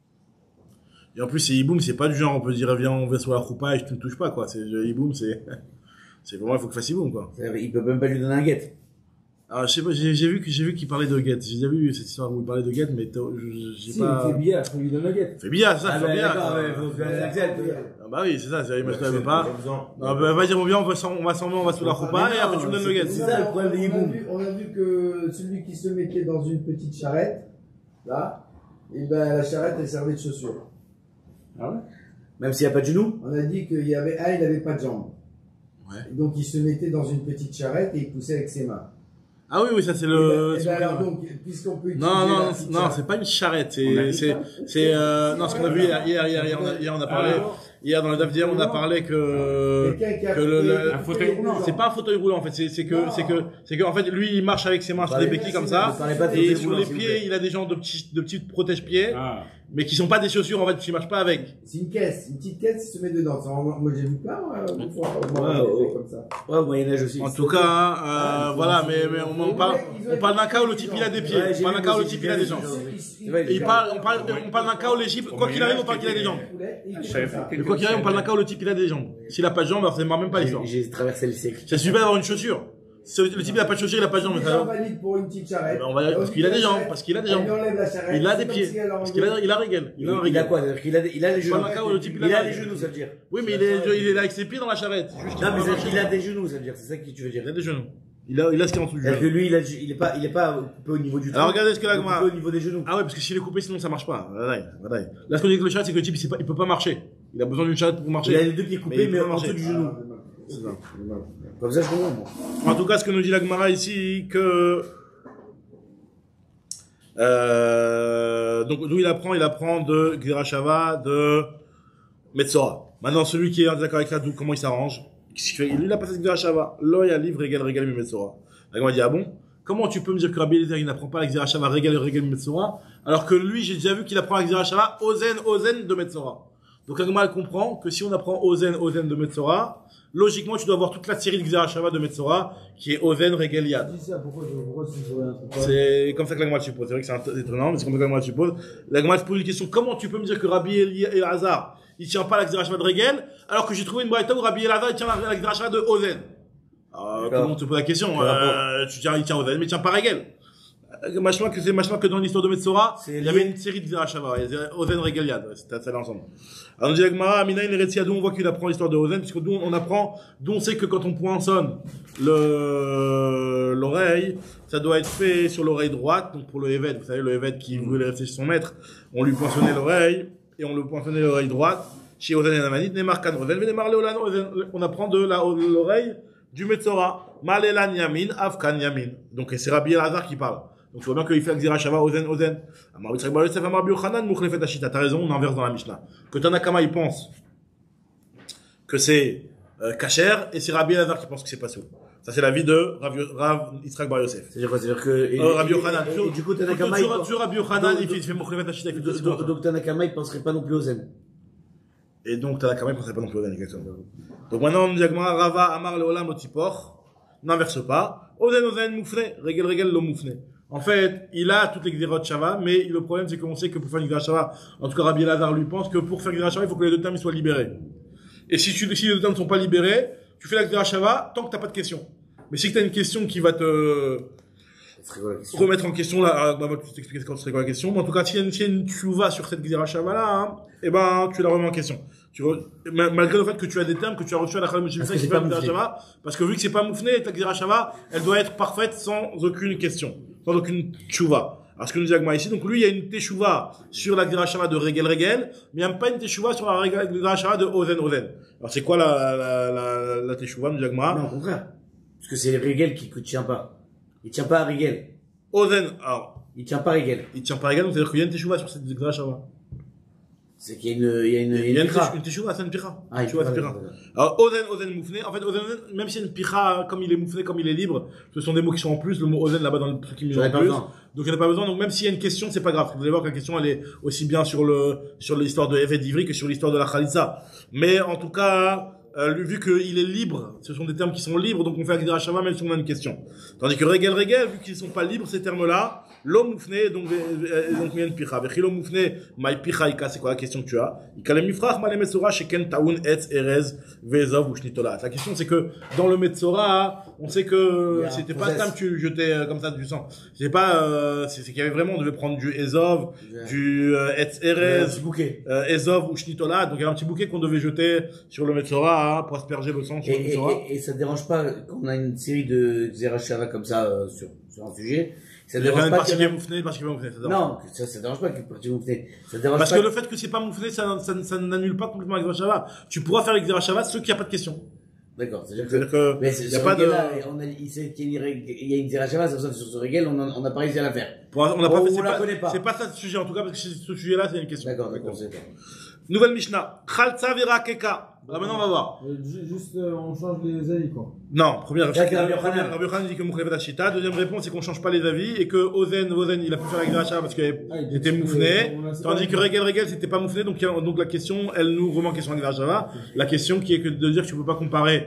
Et en plus, c'est Iboum, c'est pas du genre, on peut dire, viens, on va sur la choupa et je te touche pas, quoi. C'est, le Iboum, c'est, c'est vraiment, il faut qu'il fasse Iboum, quoi. C'est-à-dire, il peut même pas lui donner un guet. Alors, je sais pas, j'ai, j'ai vu que, j'ai vu qu'il parlait de guette. J'ai déjà vu cette histoire où il parlait de guette, mais t'as- je- j'ai Si, pas. il fait billard, on lui donne la guette. Fais bien, ça, Ah, fais bah, bien. d'accord, ça. ouais, faut faire l'exemple. Ah bah oui, c'est ça, c'est, moi, je ne veux pas. Non, bah, vas-y, mon bien, on va s'en, on va s'en on va sous la choupa et après tu me donnes le guette. C'est ça, le problème des on, a hiboum. vu, on a vu que celui qui se mettait dans une petite charrette, là, et ben la charrette elle servait de chaussure. Ah ouais? Même s'il n'y a pas de genou? On a dit qu'il y avait un, il n'avait pas de jambes. Ouais. Et donc il se mettait dans une petite charrette et il poussait avec ses mains. Ah oui, oui, ça, c'est et le, ben, c'est et ben le- alors donc, puisqu'on peut utiliser Non, non, la non, petite non, charrette- c'est pas une charrette, On a c'est, dit c'est, ça c'est, euh, non, ce qu'on a vu hier, hier, hier, hier, on a, hier, on a parlé, hier, dans le D A F d'hier, on a parlé que, Quelqu'un qui a que le- le- qui a un fauteuil roulant. c'est pas un fauteuil roulant, en fait, c'est, c'est que, c'est que, c'est que, en fait, lui, il marche avec ses mains sur des béquilles comme ça, Ne parlez pas de et fauteuil sur roulant, les s'il vous pieds, plaît. il a des genres de petits, de petits protège-pieds, Ah. mais qui sont pas des chaussures, en fait, qui marchent pas avec. C'est une caisse, une petite caisse, il se met dedans. Ça, moi moi, j'ai vu plein, euh, une fois, Ouais, moi, ouais. comme ça. Ouais, au Moyen-Âge aussi. En tout cas, euh, voilà, mais, mais on, on parle, on parle d'un cas où le type, il a des pieds, Ouais, on j'ai parle d'un vu cas où le aussi, type, j'ai il a des vu jambes. aussi. Et il parle, on parle, on parle d'un cas où l'Égypte, quoi qu'il arrive, on parle qu'il a des jambes. Je savais pas Mais quoi qu'il arrive, on parle d'un cas où le type, il a des jambes. S'il a pas de jambes, alors ça ne marre même pas l'histoire. J'ai j'ai traversé le siècle. Ça suffit pas d'avoir une chaussure. Si le type il a pas de chaussure, il a pas de jambes. Il est invalide pour une petite charrette. Ben, on va- parce qu'il a des jambes, parce qu'il a des jambes. Il enlève la charrette. Il a c'est des comme pieds. si elle Parce qu'il a, il a régal. Il a un Il a régal. quoi? C'est-à-dire qu'il a, des- il a les genoux. Pas le cas où le type, il a Il a pas les de- genoux, ça veut dire. Oui, mais il est, il est là avec ses pieds dans la charrette. Juste Non, mais qu'il c'est- il a des genoux, ça veut dire. C'est ça que tu veux dire. il a des genoux. Il a, il a ce qui est en dessous du C'est-à-dire que genou. lui, il, a, il est pas, il est pas coupé au niveau du Alors, tronc, regardez ce que la il est Gemara- coupé au niveau des genoux. Ah ouais, parce que s'il est coupé, sinon ça marche pas. Voilà, voilà. Là, ce qu'on dit avec le charrette, c'est que le type, il sait pas, il peut pas marcher. Il a besoin d'une charrette pour Il a marcher. les deux pieds Mais coupés, il mais, peut en marcher. dessous du genou. C'est ça. Comme ça, je comprends, moi. En tout cas, ce que nous dit la Gemara ici, que, euh, donc, d'où il apprend, il apprend de Gzerashava, de Metzora. Maintenant, celui qui est en désaccord avec ça, d'où, comment il s'arrange? Qu'est-ce qu'il fait? Il a pas fait Gzerashava. Loya livre, régal, régal, mi Metzora. La Gemara dit, ah bon? Comment tu peux me dire que Rabbi Eliezer, il n'apprend pas la Gzerashava, régal, régal, mi Metzora, alors que lui, j'ai déjà vu qu'il apprend la Gzerashava, Ozen, Ozen de Metzora. Donc, Agma, elle comprend que si on apprend Ozen, Ozen de Metzora, logiquement, tu dois avoir toute la série de Gzera Shava de Metzora, qui est Ozen, Regel, Yad. C'est comme ça que l'Agma suppose. C'est vrai que c'est étonnant, mais c'est comme ça que l'Agma suppose. L'Agma se pose une question. Comment tu peux me dire que Rabbi Elazar, il tient pas la Gzera Shava de Regel, alors que j'ai trouvé une braïta où Rabbi Elazar, il tient la Gzera Shava de Ozen? Euh, comment on te pose la question? Euh, tu tiens, il tient Ozen, mais il tient pas Regel. Machma que c'est machma que dans l'histoire de Metzora, il y avait une série de Gzera Shava, Ozen, Regel, Yad. C'était ça l'ensemble. Alors, on dit Agmara, Amina, il est d'où on voit qu'il apprend l'histoire de Ozen, puisque d'où on apprend, d'où on sait que quand on poinçonne le, l'oreille, ça doit être fait sur l'oreille droite, donc pour le Eved, vous savez, le Eved qui voulait rester chez son maître, on lui poinçonnait l'oreille, et on lui poinçonnait l'oreille droite, chez Ozen et Namanit, Nemar Kan Ozen, Nemar Leolan Ozen, on apprend de la, l'oreille du Metzora, Malelan Yamin, Afkan Yamin. Donc, c'est Rabbi Elazar qui parle. Donc, tu vois bien qu'il fait Gzera Shava, Ozen, Ozen. Amar Yitzchak Bar Yosef, Amar Biochanan, Mukhlefet Ashita. T'as raison, on inverse dans la Mishnah. Que Tanakama, il pense que c'est euh, Kacher, et c'est Rabbi Elazar qui pense que c'est pas ça. Ça, c'est l'avis de Rav, Rav Yitzchak Bar Yosef. C'est-à-dire quoi? C'est-à-dire que. Euh, Rabbi Yochanan. Du coup, Tanakama. Toujours Rabbi Yochanan, il fait Mukhlefet Ashita. Donc, Tanakama, il penserait pas non plus aux zen. Et donc, Tanakama, il penserait pas non plus aux zen, exactement. Donc, maintenant, on dit Agmara, Rava, Amar, Leolam, Otipor. N'inverse pas. Ozen, Ozen, Moufne. Regel, Regel, lo Moufne. En fait, il a toutes les Gzerot Shava, mais le problème, c'est qu'on sait que pour faire une Gzera Shava, en tout cas, Rabbi Elazar lui pense que pour faire une Gzera Shava, il faut que les deux termes soient libérés. Et si, tu, si les deux termes ne sont pas libérés, tu fais la Gzera Shava tant que t'as pas de question. Mais si t'as une question qui va te remettre en question, là, bah, tu t'expliquer ce serait quoi la question. Mais en tout cas, s'il y a une, si une Tchouva sur cette Gzera Shava là, hein, eh ben, tu la remets en question. Tu re... Malgré le fait que tu as des termes que tu as reçus à la Khalim Mishimsa qui s'appelle Gzera Shava, parce que vu que c'est pas moufné, ta Gzera Shava, elle doit être parfaite sans aucune question, sans aucune tchouva. Alors ce que nous dit Agma ici, donc lui il y a une teshuva sur la Gzera Shava de Regel Regel, mais il n'y a pas une teshuva sur la Gzera Shava de Ozen Ozen. Alors c'est quoi la, la, la, la teshuva, nous dit Agma? Non, au contraire. Parce que c'est Regel qui ne tient pas. Il tient pas à Regel. Ozen, alors. Il tient pas à Regel. Il tient pas à Regel, donc c'est-à-dire qu'il y a une teshuva sur cette Gzera Shava. C'est qu'il y a une, il y a une, il y a une, une teshuva, c'est une pira. Ah, tu vois, c'est pira. Alors, Ozen, Ozen, moufné. En fait, Ozen, même si c'est une pira, comme il est moufné, comme il est libre, ce sont des mots qui sont en plus. Le mot Ozen, là-bas, dans le truc qui met en plus. Donc, il n'y en a pas besoin. Donc, même s'il y a une question, c'est pas grave. Vous allez voir que la question, elle est aussi bien sur le, sur l'histoire de Eved Ivri que sur l'histoire de la Khalitsa. Mais, en tout cas, euh, vu qu'il est libre, ce sont des termes qui sont libres, donc on fait Gzera Shava même si on a une question. Tandis que Regel Regel, vu qu'ils sont pas libres, ces termes-là, l'homme moufné, donc, donc, il y a une picha. Vechilo moufné, maï picha ika, c'est quoi la question que tu as? Ika le mifrach, ma le metzora, sheken taoun, etz, erez, vezov, ou shnitola. La question, c'est que, dans le metzora, on sait que c'était pas le terme que tu jetais comme ça du sang. C'est pas, euh, c'est qu'il y avait vraiment, on devait prendre du ezov, du euh, etz, erez, euh, ezov, ou shnitola. Donc il y a un petit bouquet qu'on devait jeter sur le metzora, hein, pour asperger le sang sur et, le metzora. Et, et, et ça te dérange pas, quand on a une série de Gzera Shava comme ça, euh, sur, sur un sujet, ça ne dérange pas qu'il y ait moufné, parce qu'il y a moufné, ça dérange. Non, ça, ça dérange pas qu'il y ait partie moufné. Ça dérange parce pas que le fait que c'est pas moufné, ça, ça, ça n'annule pas complètement la Gzera Shava. Tu pourras faire avec Gzera Shava ceux qui a pas de question. D'accord. C'est-à-dire que, que, mais il y a pas de, là, on a, il sait qu'il y a une Gzera Shava, sur ce Regel, on n'a pas réussi à la faire. Pour, on n'a pas on, fait, on la pas, connaît pas. C'est pas ça le sujet, en tout cas, parce que ce sujet-là, c'est une question. D'accord, d'accord, c'est Nouvelle Mishnah. Khaltsa vera keka. Là, maintenant, on va voir. Euh, juste, euh, on change les avis, quoi. Non, première réponse. Rabbi Yochanan dit que Mukhlefet Ashita. Deuxième réponse, c'est qu'on change pas les avis et que Ozen, Ozen, il a pu faire la Gzera Shava parce qu'il ah, était moufné. Tandis que Regel, Regel, c'était pas moufné. Donc, donc la question, elle nous remet en question la Gzera Shava. La question qui est que de dire que tu peux pas comparer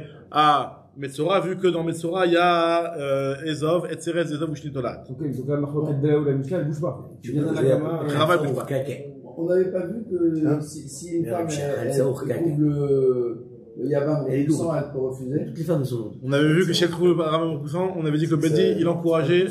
à Metzora, vu que dans Metzora, il y a, euh, Ezov, Etzerez, Ezov ou Shnitola. Ok, donc la marque de la Mishnah, elle bouge pas. Tu viens dans la Kama. Travail bouge pas. On n'avait pas vu que hein? si, si une femme elle, elle trouve le, le Yavam repoussant, elle peut refuser. Toutes les femmes sont. On avait vu que si elle trouve le Yavam repoussant, on avait dit que le Bedi, il encourageait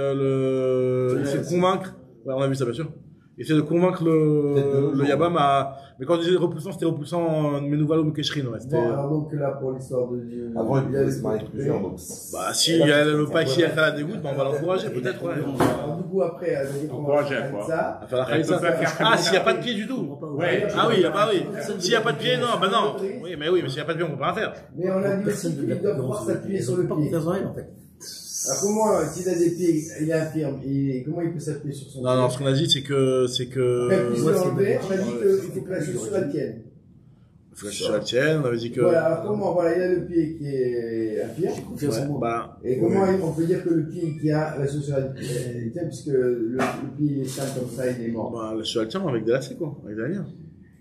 euh, le, il essaie de convaincre. Ouais, on a vu ça bien sûr. Il essaie de convaincre le, le Yabam à. Mais quand on disait repoussant, c'était repoussant Menouval ou Mukeshrin. Ouais, bon, alors donc là, pour l'histoire de Dieu. Avant, il pouvait se marier plusieurs. Donc... Bah, si elle veut pas ici, elle fait la dégoûte, bah, on va l'encourager, peut-être, ouais. Alors, du coup, après, elle va encourager à quoi? À faire la Khalissa. Ah, s'il n'y a pas de pied du tout. Ouais. Ah oui, bah oui. S'il n'y a pas de pied, non, bah non. Oui, mais oui, mais s'il n'y a pas de pied, on peut pas rien faire. Mais on a dit aussi qu'il doit pouvoir s'appuyer sur le pied. En fait. Alors comment, s'il a des pieds, il est infirme, il, comment il peut s'appuyer sur son non, pied? Non, non, ce qu'on a dit, c'est que, c'est que... Quand puisse l'enlever, on a dit qu'il faut que la chaussure la tienne. Il faut que la chaussure la tienne, on avait dit que... Voilà, alors comment, voilà, il a le pied qui est infirme. Ouais, bah... Et comment ouais. on peut dire que le pied qui a la chaussure la tienne, puisque le, le pied il est stable comme ça, il est mort. Bah, la chaussure la tienne avec des lacets, quoi, avec des liens.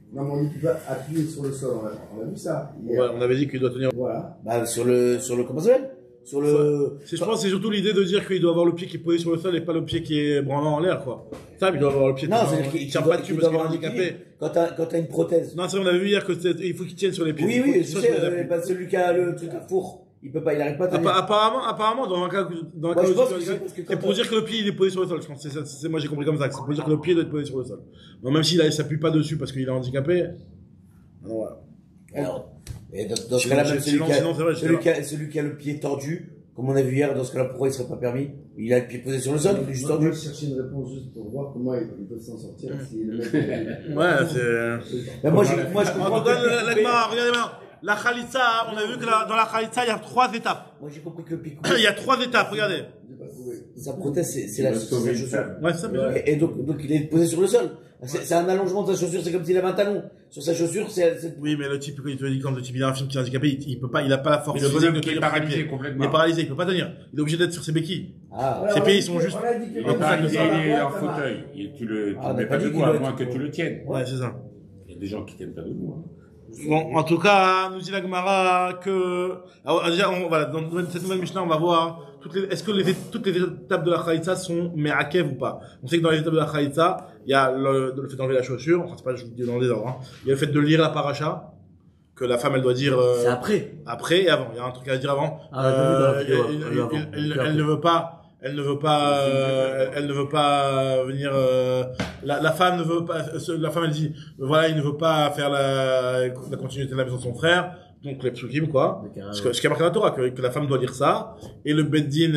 Non, mais on dit qu'il doit appuyer sur le sol. On a, on a vu ça. hier. Ouais, on avait dit qu'il doit tenir. Voilà. Bah, sur le, sur le, comment ça s'appelle? Sur le, C'est- Je pense que c'est surtout l'idée de dire qu'il doit avoir le pied qui est posé sur le sol et pas le pied qui est branlant en l'air, quoi. Ça, il doit avoir le pied non, qui c'est-à-dire il qu'il tient doit- pas dessus qu'il parce doit qu'il est avoir un handicapé. équilibre. Quand t'as, quand t'as une prothèse. Non, c'est vrai, on avait vu hier que c'est- il faut qu'il tienne sur les pieds. Oui, Il faut oui, qu'il je soit sais, sur les euh, appuis. bah, celui qui a le truc à four, il peut pas, il arrive pas à tenir. Appa- Apparemment, apparemment, dans un cas, dans un Moi, cas je où pense c'est que c'est parce que c'est quand pour on- dire que le pied il est posé sur le sol. Je pense que c'est ça, c'est- moi j'ai compris comme ça. que C'est pour dire que le pied doit être posé sur le sol. Bon, même s'il a- il s'appuie pas dessus parce qu'il est handicapé. Non, voilà. Alors, et dans, dans ce Sinon, cas-là, c'est- même celui, sinon- qui a, sinon, c'est vrai, celui, j'étais qui a, celui qui a le pied tordu, comme on a vu hier, dans ce cas-là, pourquoi il serait pas permis? Il a le pied posé sur le sol, il est juste Moi, tordu. moi, je cherchais une réponse juste pour voir comment ils, ils peuvent s'en sortir. Si le mec, il- Ouais, c'est. Mais moi, je, moi, je comprends. En tout cas, que le pied la coupé- Gemara, regardez maintenant. La Khalitsa, on a vu que la- dans la Khalitsa, il y a trois étapes. Moi, j'ai compris que le pied coupé, Il y a trois étapes, regardez. j'ai pas trouvé. sa prothèse, c'est, c'est Il la, va c'est sauver la une chaussure. femme. Ouais, c'est ça, mais je- Et, et donc, donc, il est posé sur le sol. C'est, c'est un allongement de sa chaussure, c'est comme s'il avait un talon. Sur sa chaussure, c'est, c'est... Oui, mais le type, quand il te dit, quand le type il a un film qui est handicapé, il, il peut pas, il a pas la force Mais le physique de bonhomme qui est tenir sur ses paralysé pieds. Il complètement. est paralysé, il peut pas tenir. Il est obligé d'être sur ses béquilles. Ah. Voilà, Ces on a pays, dit ils sont que- juste- on a dit que Il quand est on paralysé, sort la il est boîte, en ça marche. fauteuil. Et tu le, tu Ah, on mets a pas pas dit debout, qu'il à doit moins être- que tu le tiennes. Ouais, c'est ça. Il y a des gens qui tiennent pas debout. hein. Bon, en tout cas, nous dit la Gemara que, alors, déjà, on, voilà, dans cette nouvelle Mishnah, on va voir toutes les, est-ce que les, toutes les étapes de la Khalitsa sont me'akev ou pas. On sait que dans les étapes de la Khalitsa, il y a le, le fait d'enlever la chaussure, enfin, c'est pas, je vous dis dans les ordres, hein. Il y a le fait de lire la paracha, que la femme, elle doit dire, euh, C'est après. après et avant. Il y a un truc à dire avant. Ah, on l'a pas vu dans la vidéo, elle, on l'a elle- avant. elle- Donc, elle ne veut pas, elle ne veut pas, euh, elle, elle ne veut pas venir. Euh, la, la femme ne veut pas. euh, La femme elle dit, voilà, il ne veut pas faire la, la continuité de la maison de son frère. Donc les psukim quoi. Ce, que- ce qui a marqué dans la Torah, que, que la femme doit dire ça. Et le beddin,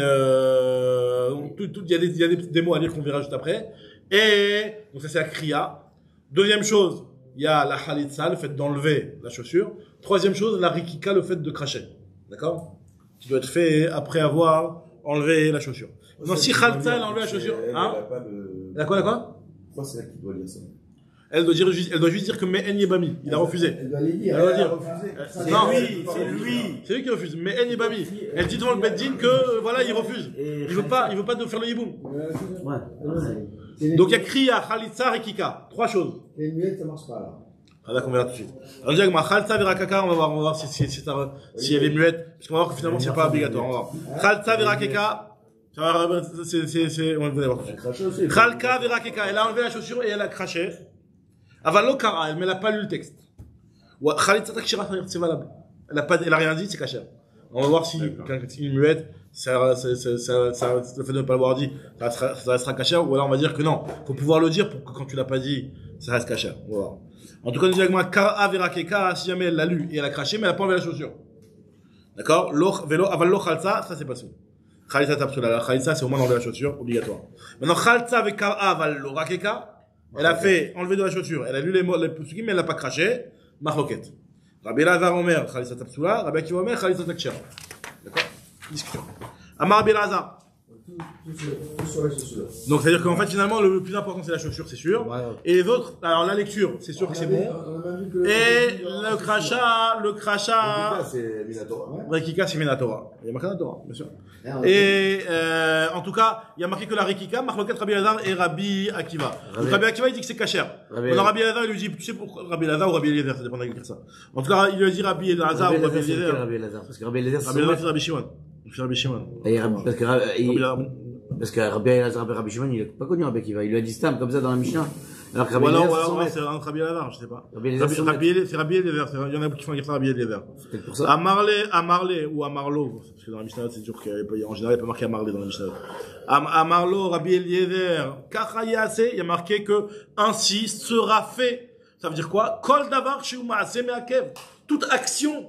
euh, tout, tout, il y a des, il y a des, des mots à lire qu'on verra juste après. Et donc ça c'est la kriya. Deuxième chose, il y a la khalitsa, le fait d'enlever la chaussure. Troisième chose, la rikika, le fait de cracher. D'accord? Qui doit être fait après avoir enlevé la chaussure. Non, si khalitsa, elle a enlevé la chaussure, Elle, hein? elle a pas de. Elle a quoi, elle a quoi? Pourquoi c'est elle qui doit dire ça? Elle doit dire, juste- elle doit juste dire que mais en yebami. Il a refusé. Elle doit les dire. Elle doit Elle a dire. refusé. Euh, Ça, non, c'est lui, pas c'est refusé. lui. C'est lui qui refuse. Mais en yebami. Elle dit devant le beddin que, euh, voilà, il refuse. Et- Il veut pas, il veut pas de faire le yiboum. Ouais. C'est les- Donc il y a kriya, khalitsa, rikika. Trois choses. Les muettes, ça marche pas là. Ah d'accord, on verra tout de suite. Alors déjà, ma khalsa virakaka, on va voir, on va voir si, si, si, ça- si elle est muette, parce qu'on va voir que finalement c'est pas obligatoire, on va voir. Khalsa virakeka, ça va, c'est, c'est, c'est, on va voir tout de suite. Craché aussi. Khalka virakeka, elle a enlevé la chaussure et elle a craché. Avalokara, elle, mais elle a pas lu le texte. Ou khalitsa takshira, c'est valable. Elle a pas, elle a rien dit, c'est caché. On va voir si, D'accord. quand c'est une muette, ça, ça, ça, ça, ça- le fait de ne pas l'avoir dit, ça sera, ça restera caché, ou alors on va dire que non. Faut pouvoir le dire pour que quand tu l'as pas dit, ça reste caché. On va voir. En tout cas, nous disons Kara Verakeka, si jamais elle l'a lu et elle a craché, mais elle a pas enlevé la chaussure. D'accord? Lo, vélo, aval lo khalsa, ça c'est pas sûr. Khalsa tapsula. La khalsa, c'est au moins d'enlever la chaussure, obligatoire. Maintenant, khalsa avec Kara aval lo rakeka, elle a fait enlever de la chaussure, elle a lu les mots, les psukim, mais elle l'a pas craché. Mahloket. Rabbi Lazar Omer, khalsa tapsula, Rabbi Akiva Omer, khalsa takshira. D'accord? Discussion. Amar Rabbi Lazar. Tout, tout sur, tout sur la chaussure. Donc, c'est-à-dire qu'en fait, finalement, le plus important, c'est la chaussure, c'est sûr. Ouais. Et les autres, alors la lecture, c'est sûr que c'est bon. On a vu que. Et le crachat, le crachat, Ça, c'est Minatora. Ouais. Rikika, c'est Minatora. Il y a marqué Minatora, bien sûr. Et on- Et euh, en tout cas, il y a marqué que la Rikika, Marloket Rabbi Lazar et Rabbi Akiva. Donc Rabbi Akiva, il dit que c'est kasher. Rabbi- Maintenant Rabbi Lazar, il lui dit, tu sais pourquoi Rabbi Lazar ou Rabbi Eliezer, ça dépend de qui dire ça. En tout cas, il lui a dit Rabbi Lazar Rabbi ou Rabbi Eliezer, c'est lequel, Eliezer. Rabbi Eliezer? Parce que Rabbi Eliezer, c'est Rabbi son Lazar, maître. c'est Rabbi Shimon. C'est Rabbi Shimon. Et Rabbi- Parce que Rabbi- il- Rabbi Lazar- parce que Rabbi Eliezer, Rabbi Shimon, il est pas connu Rabbi Akiva. Il lui a dit Stam comme ça dans la Mishnah. Alors que Rabbi Ou alors, Eliezer, ou c'est son alors, maître. c'est entre Rabbi Lazar, je sais pas. Rabbi Eliezer, Rabbi- c'est son Rabbi Eliezer, c'est Rabbi Eliezer. c'est- Il y en a qui font dire ça Rabbi Eliezer. C'est peut-être pour ça. À Marley, à Marley ou à Marlo, parce que dans la Mishnah, c'est toujours qu'il y a pas- en général, il n'y a pas marqué à Marley dans la Mishnah. À, à Marlo, Rabbi Eliezer, Kachayase, il y a marqué que ainsi sera fait. Ça veut dire quoi? Kol davar shu ma'aseh me'akev. Toute action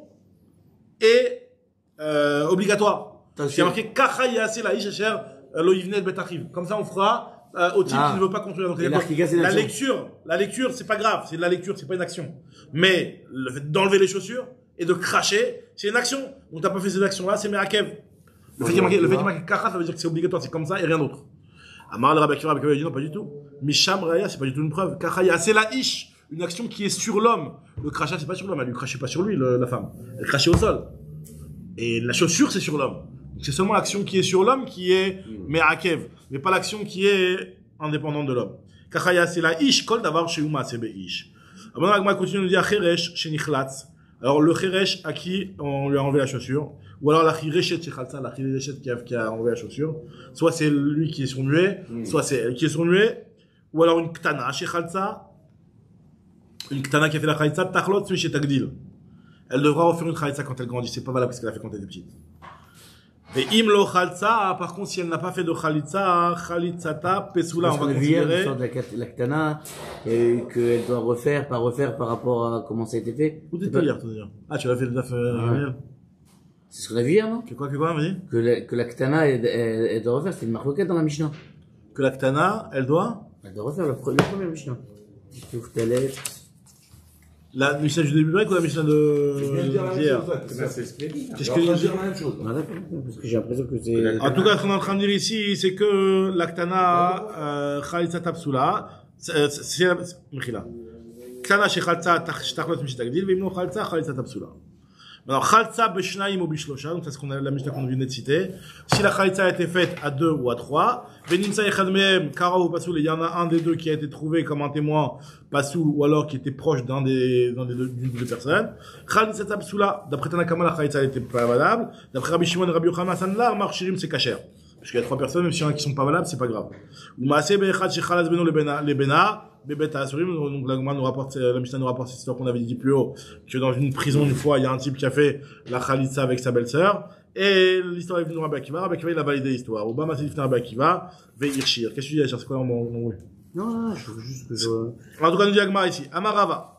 est euh, obligatoire. Il y a marqué Kachayase la ish asher lo yivne bet achiv. Comme ça, on fera euh, au type Ah. qui ne veut pas construire. Donc, Et la rikika, c'est une la action. lecture, la lecture, c'est pas grave, c'est de la lecture, c'est pas une action. Mais le fait d'enlever les chaussures et de cracher, c'est une action. Donc t'as pas fait ces actions-là, c'est me'akev. Le fait qu'il y ait marqué, le fait qu'il y ait marqué kacha, ça veut dire que c'est obligatoire, c'est comme ça et rien d'autre. Amar le Rabbi Akiva, Rabbi Akiva dit non, pas du tout. Misham Raya, c'est pas du tout une preuve. Kachaya, c'est la ish, une action qui est sur l'homme. Le crachat, c'est pas sur l'homme, elle lui crachait pas sur lui, le- la femme. Elle crachait au sol. Et la chaussure, c'est sur l'homme. Donc c'est seulement l'action qui est sur l'homme qui est me'akev, mais pas l'action qui est indépendante de l'homme. Kachaya, c'est la ish, kol davar sheuma, c'est be ish. Maintenant, Agma continue de nous dire Cheresh chez Nichlatz. Alors, le Cheresh à qui on lui a enlevé la chaussure, ou alors la Chirechet chez Khalsa, la Chirechet qui a, qui a enlevé la chaussure, soit c'est lui qui est sourd-muet, mmh. soit c'est elle qui est sourd-muet, ou alors une Ktana chez Khalsa, une Ktana qui a fait la Khalitsa, Tachlot chez Tagdil. Elle devra refaire une Khalitsa quand elle grandit, c'est pas valable parce qu'elle a fait quand elle était petite. Et Imlo Khalsa, par contre, si elle n'a pas fait de Khalitsa, Khalitsata, Pesula, on va considérer. L'histoire de la Ktana, qu'elle doit refaire, pas refaire par rapport à comment ça a été fait. Où t'es hier, toi, dire? Ah, tu l'as fait, déjà fait, c'est ce qu'on a vu hier, non? Que quoi, que quoi, vas-y? Que la, que la Ktana, elle, elle, elle doit refaire, c'est une marloquette dans la Mishnah. Que la Ktana, elle doit? Elle doit refaire le, le premier Mishnah. Tu ouvres ta lettre. La Mishnah du début break ou la Mishnah de d'hier? Qu'est-ce que je dire la même chose? Parce que j'ai l'impression que c'est. En tout cas, ce qu'on est en train de dire ici, c'est que la Ktana, Khalitsa Tapsula, c'est la, Mechila. Ktana chez Khalitsa, Tachlot Mishtagdil, Vimno Khalitsa, Khalitsa Tapsula. Alors, Khalsa b'shnaim ou b'shlosha, donc c'est ce qu'on a, la Mishnah qu'on vient de citer. Si la Khalitsa a été faite à deux ou à trois, Venimsa echad mehem, kara ou pasoul, il y en a un des deux qui a été trouvé comme un témoin, pasoul, ou alors qui était proche d'un des, d'un des deux, d'une des deux personnes. Khalitsa tabsoula, d'après Tanakama, la Khalitsa n'était pas valable. D'après Rabbi Shimon et Rabbi Yochanan, Sanlar, marchirim, c'est kacher. Parce qu'il y a trois personnes, même s'il y en a qui sont pas valables, c'est pas grave. Ou maaseh be'echad shechalaz beno les bena, Bébeta Asurim, donc la nous rapporte, la Mishnah nous rapporte cette histoire qu'on avait dit plus haut, que dans une prison une fois, il y a un type qui a fait la Khalitsa avec sa belle-sœur, et l'histoire est venue de Rabbi Akiva, Rabbi Akiva il a validé l'histoire. Obama s'est dit Rabbi Akiva, Veirshir. Qu'est-ce que tu dis, Achir? C'est quoi mon, mon, mon, Non, non, je veux juste que je... En tout cas, nous dit Agmar ici, Amarava.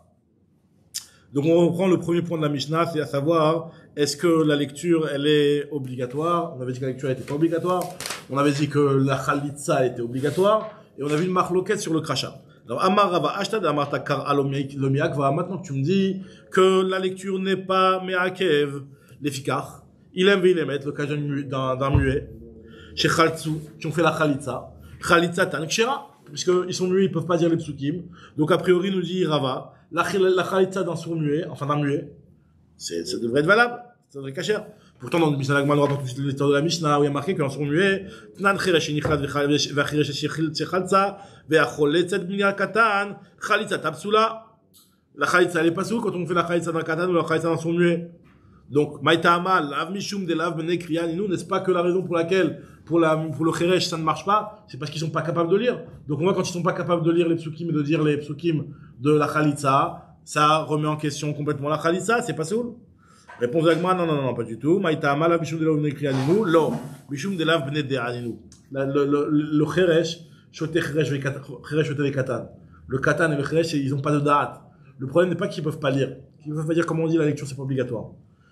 Donc on reprend le premier point de la Mishnah, c'est à savoir, est-ce que la lecture, elle est obligatoire? On avait dit que la lecture, elle était pas obligatoire. On avait dit que la Khalitsa était obligatoire, et on a vu une marloquette sur le crachat. Alors, Amarava Ashtad, Amarta Kar Alomiak, va maintenant que tu me dis que la lecture n'est pas Meakev, l'efficace. Il aime, il aime être le cas d'un, d'un muet. Chez Khaltsu, qui ont fait la Khalitsa. Khalitsa Tankshera, puisqu'ils sont muets, ils peuvent pas dire les psukim. Donc, a priori, nous dit Rava, la, la Khalitsa d'un sourd muet, enfin d'un muet, c'est, ça devrait être valable. Ça devrait être cacher. Pourtant, dans le Mishnah Agman, on rapporte tout de suite l'histoire de la Mishnah, où il y a marqué qu'un sourd muet, Tnan Khirashi Nichlat Vachirashi Khaltsa, Ve'acholetzet B'nia Katan, Khalitsa Tapsula. La Khalitsa, elle est pas sous quand on fait la Khalitsa d'un Katan ou la Khalitsa d'un sourd muet. Donc, Maïtama, Lav Mishum de Lav Bene Kriyan, et nous, n'est-ce pas que la raison pour laquelle, pour la, pour le Kheresh, ça ne marche pas, c'est parce qu'ils sont pas capables de lire. Donc, moi, quand ils sont pas capables de lire les psukim et de dire les psukim de la Khalitsa, ça remet en question complètement la Khalitsa, c'est pas soul. Réponse d'Agma, non, non, non, pas du tout. Maïtama, Lav Mishum de Lav Bene Kriyaninu, lo, Mishum de Lav Bene De'aninu. Le, le, le Kheresh, Shote Kheresh Shote Katan. Le Katan et le Kheresh, ils ont pas de date. Le problème n'est pas qu'ils peuvent pas lire. Ils peuvent pas dire, comme on dit, la lecture, c'est pas obligatoire.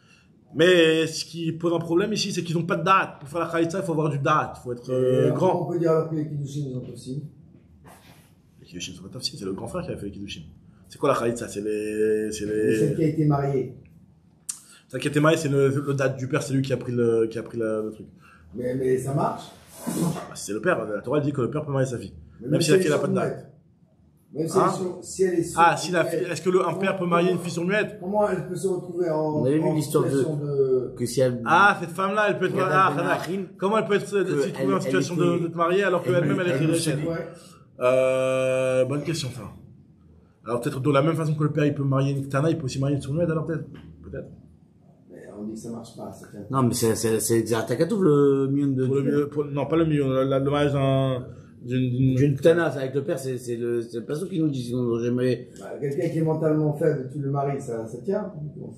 Mais ce qui pose un problème ici, c'est qu'ils n'ont pas de date. Pour faire la Khalitsa, il faut avoir du date, il faut être euh, grand. On peut dire alors que les Kiddushin, ils ont aussi. Les Kiddushin sont pas tafsir, c'est le grand frère qui a fait les Kiddushin. C'est quoi la Khalitsa? C'est les, c'est les... Celle qui a été mariée. Celle qui a été mariée, c'est le, le date du père, c'est lui qui a pris le, qui a pris la, le truc. Mais, mais ça marche? Bah, c'est le père. La Torah dit que le père peut marier sa fille. Mais même, même si la fille n'a pas de date. Même si, Hein? elle, sur, si elle est sur, Ah, si la fille, est-ce que le, un père peut marier une fille sourd-muette? Comment elle peut se retrouver en, On avait vu en l'histoire de, de... que si elle... Ah, cette femme-là, elle peut être, Il y a ah, Ben Hadak. Achim, Comment elle peut être, se que trouver en elle- situation elle de, était- de te marier alors elle- qu'elle-même elle est elle- chrétienne? Ouais. Euh, bonne question, ça. Alors, peut-être de la même façon que le père, il peut marier une Ktana, il peut aussi marier une sourd-muette, alors peut-être? Peut-être. Mais on dit que ça marche pas, c'est clair. Non, mais c'est, c'est, c'est Zaratakatou, le mion de... Pour le mieux, pour, non, pas le mieux, le, le mariage d'un, d'une, d'une, D'une Ktana, c'est avec le père, c'est, c'est le, c'est le pasteur qui nous dit, sinon j'aimerais... Bah, quelqu'un qui est mentalement faible, tu le maries, ça, ça tient? Comment ça?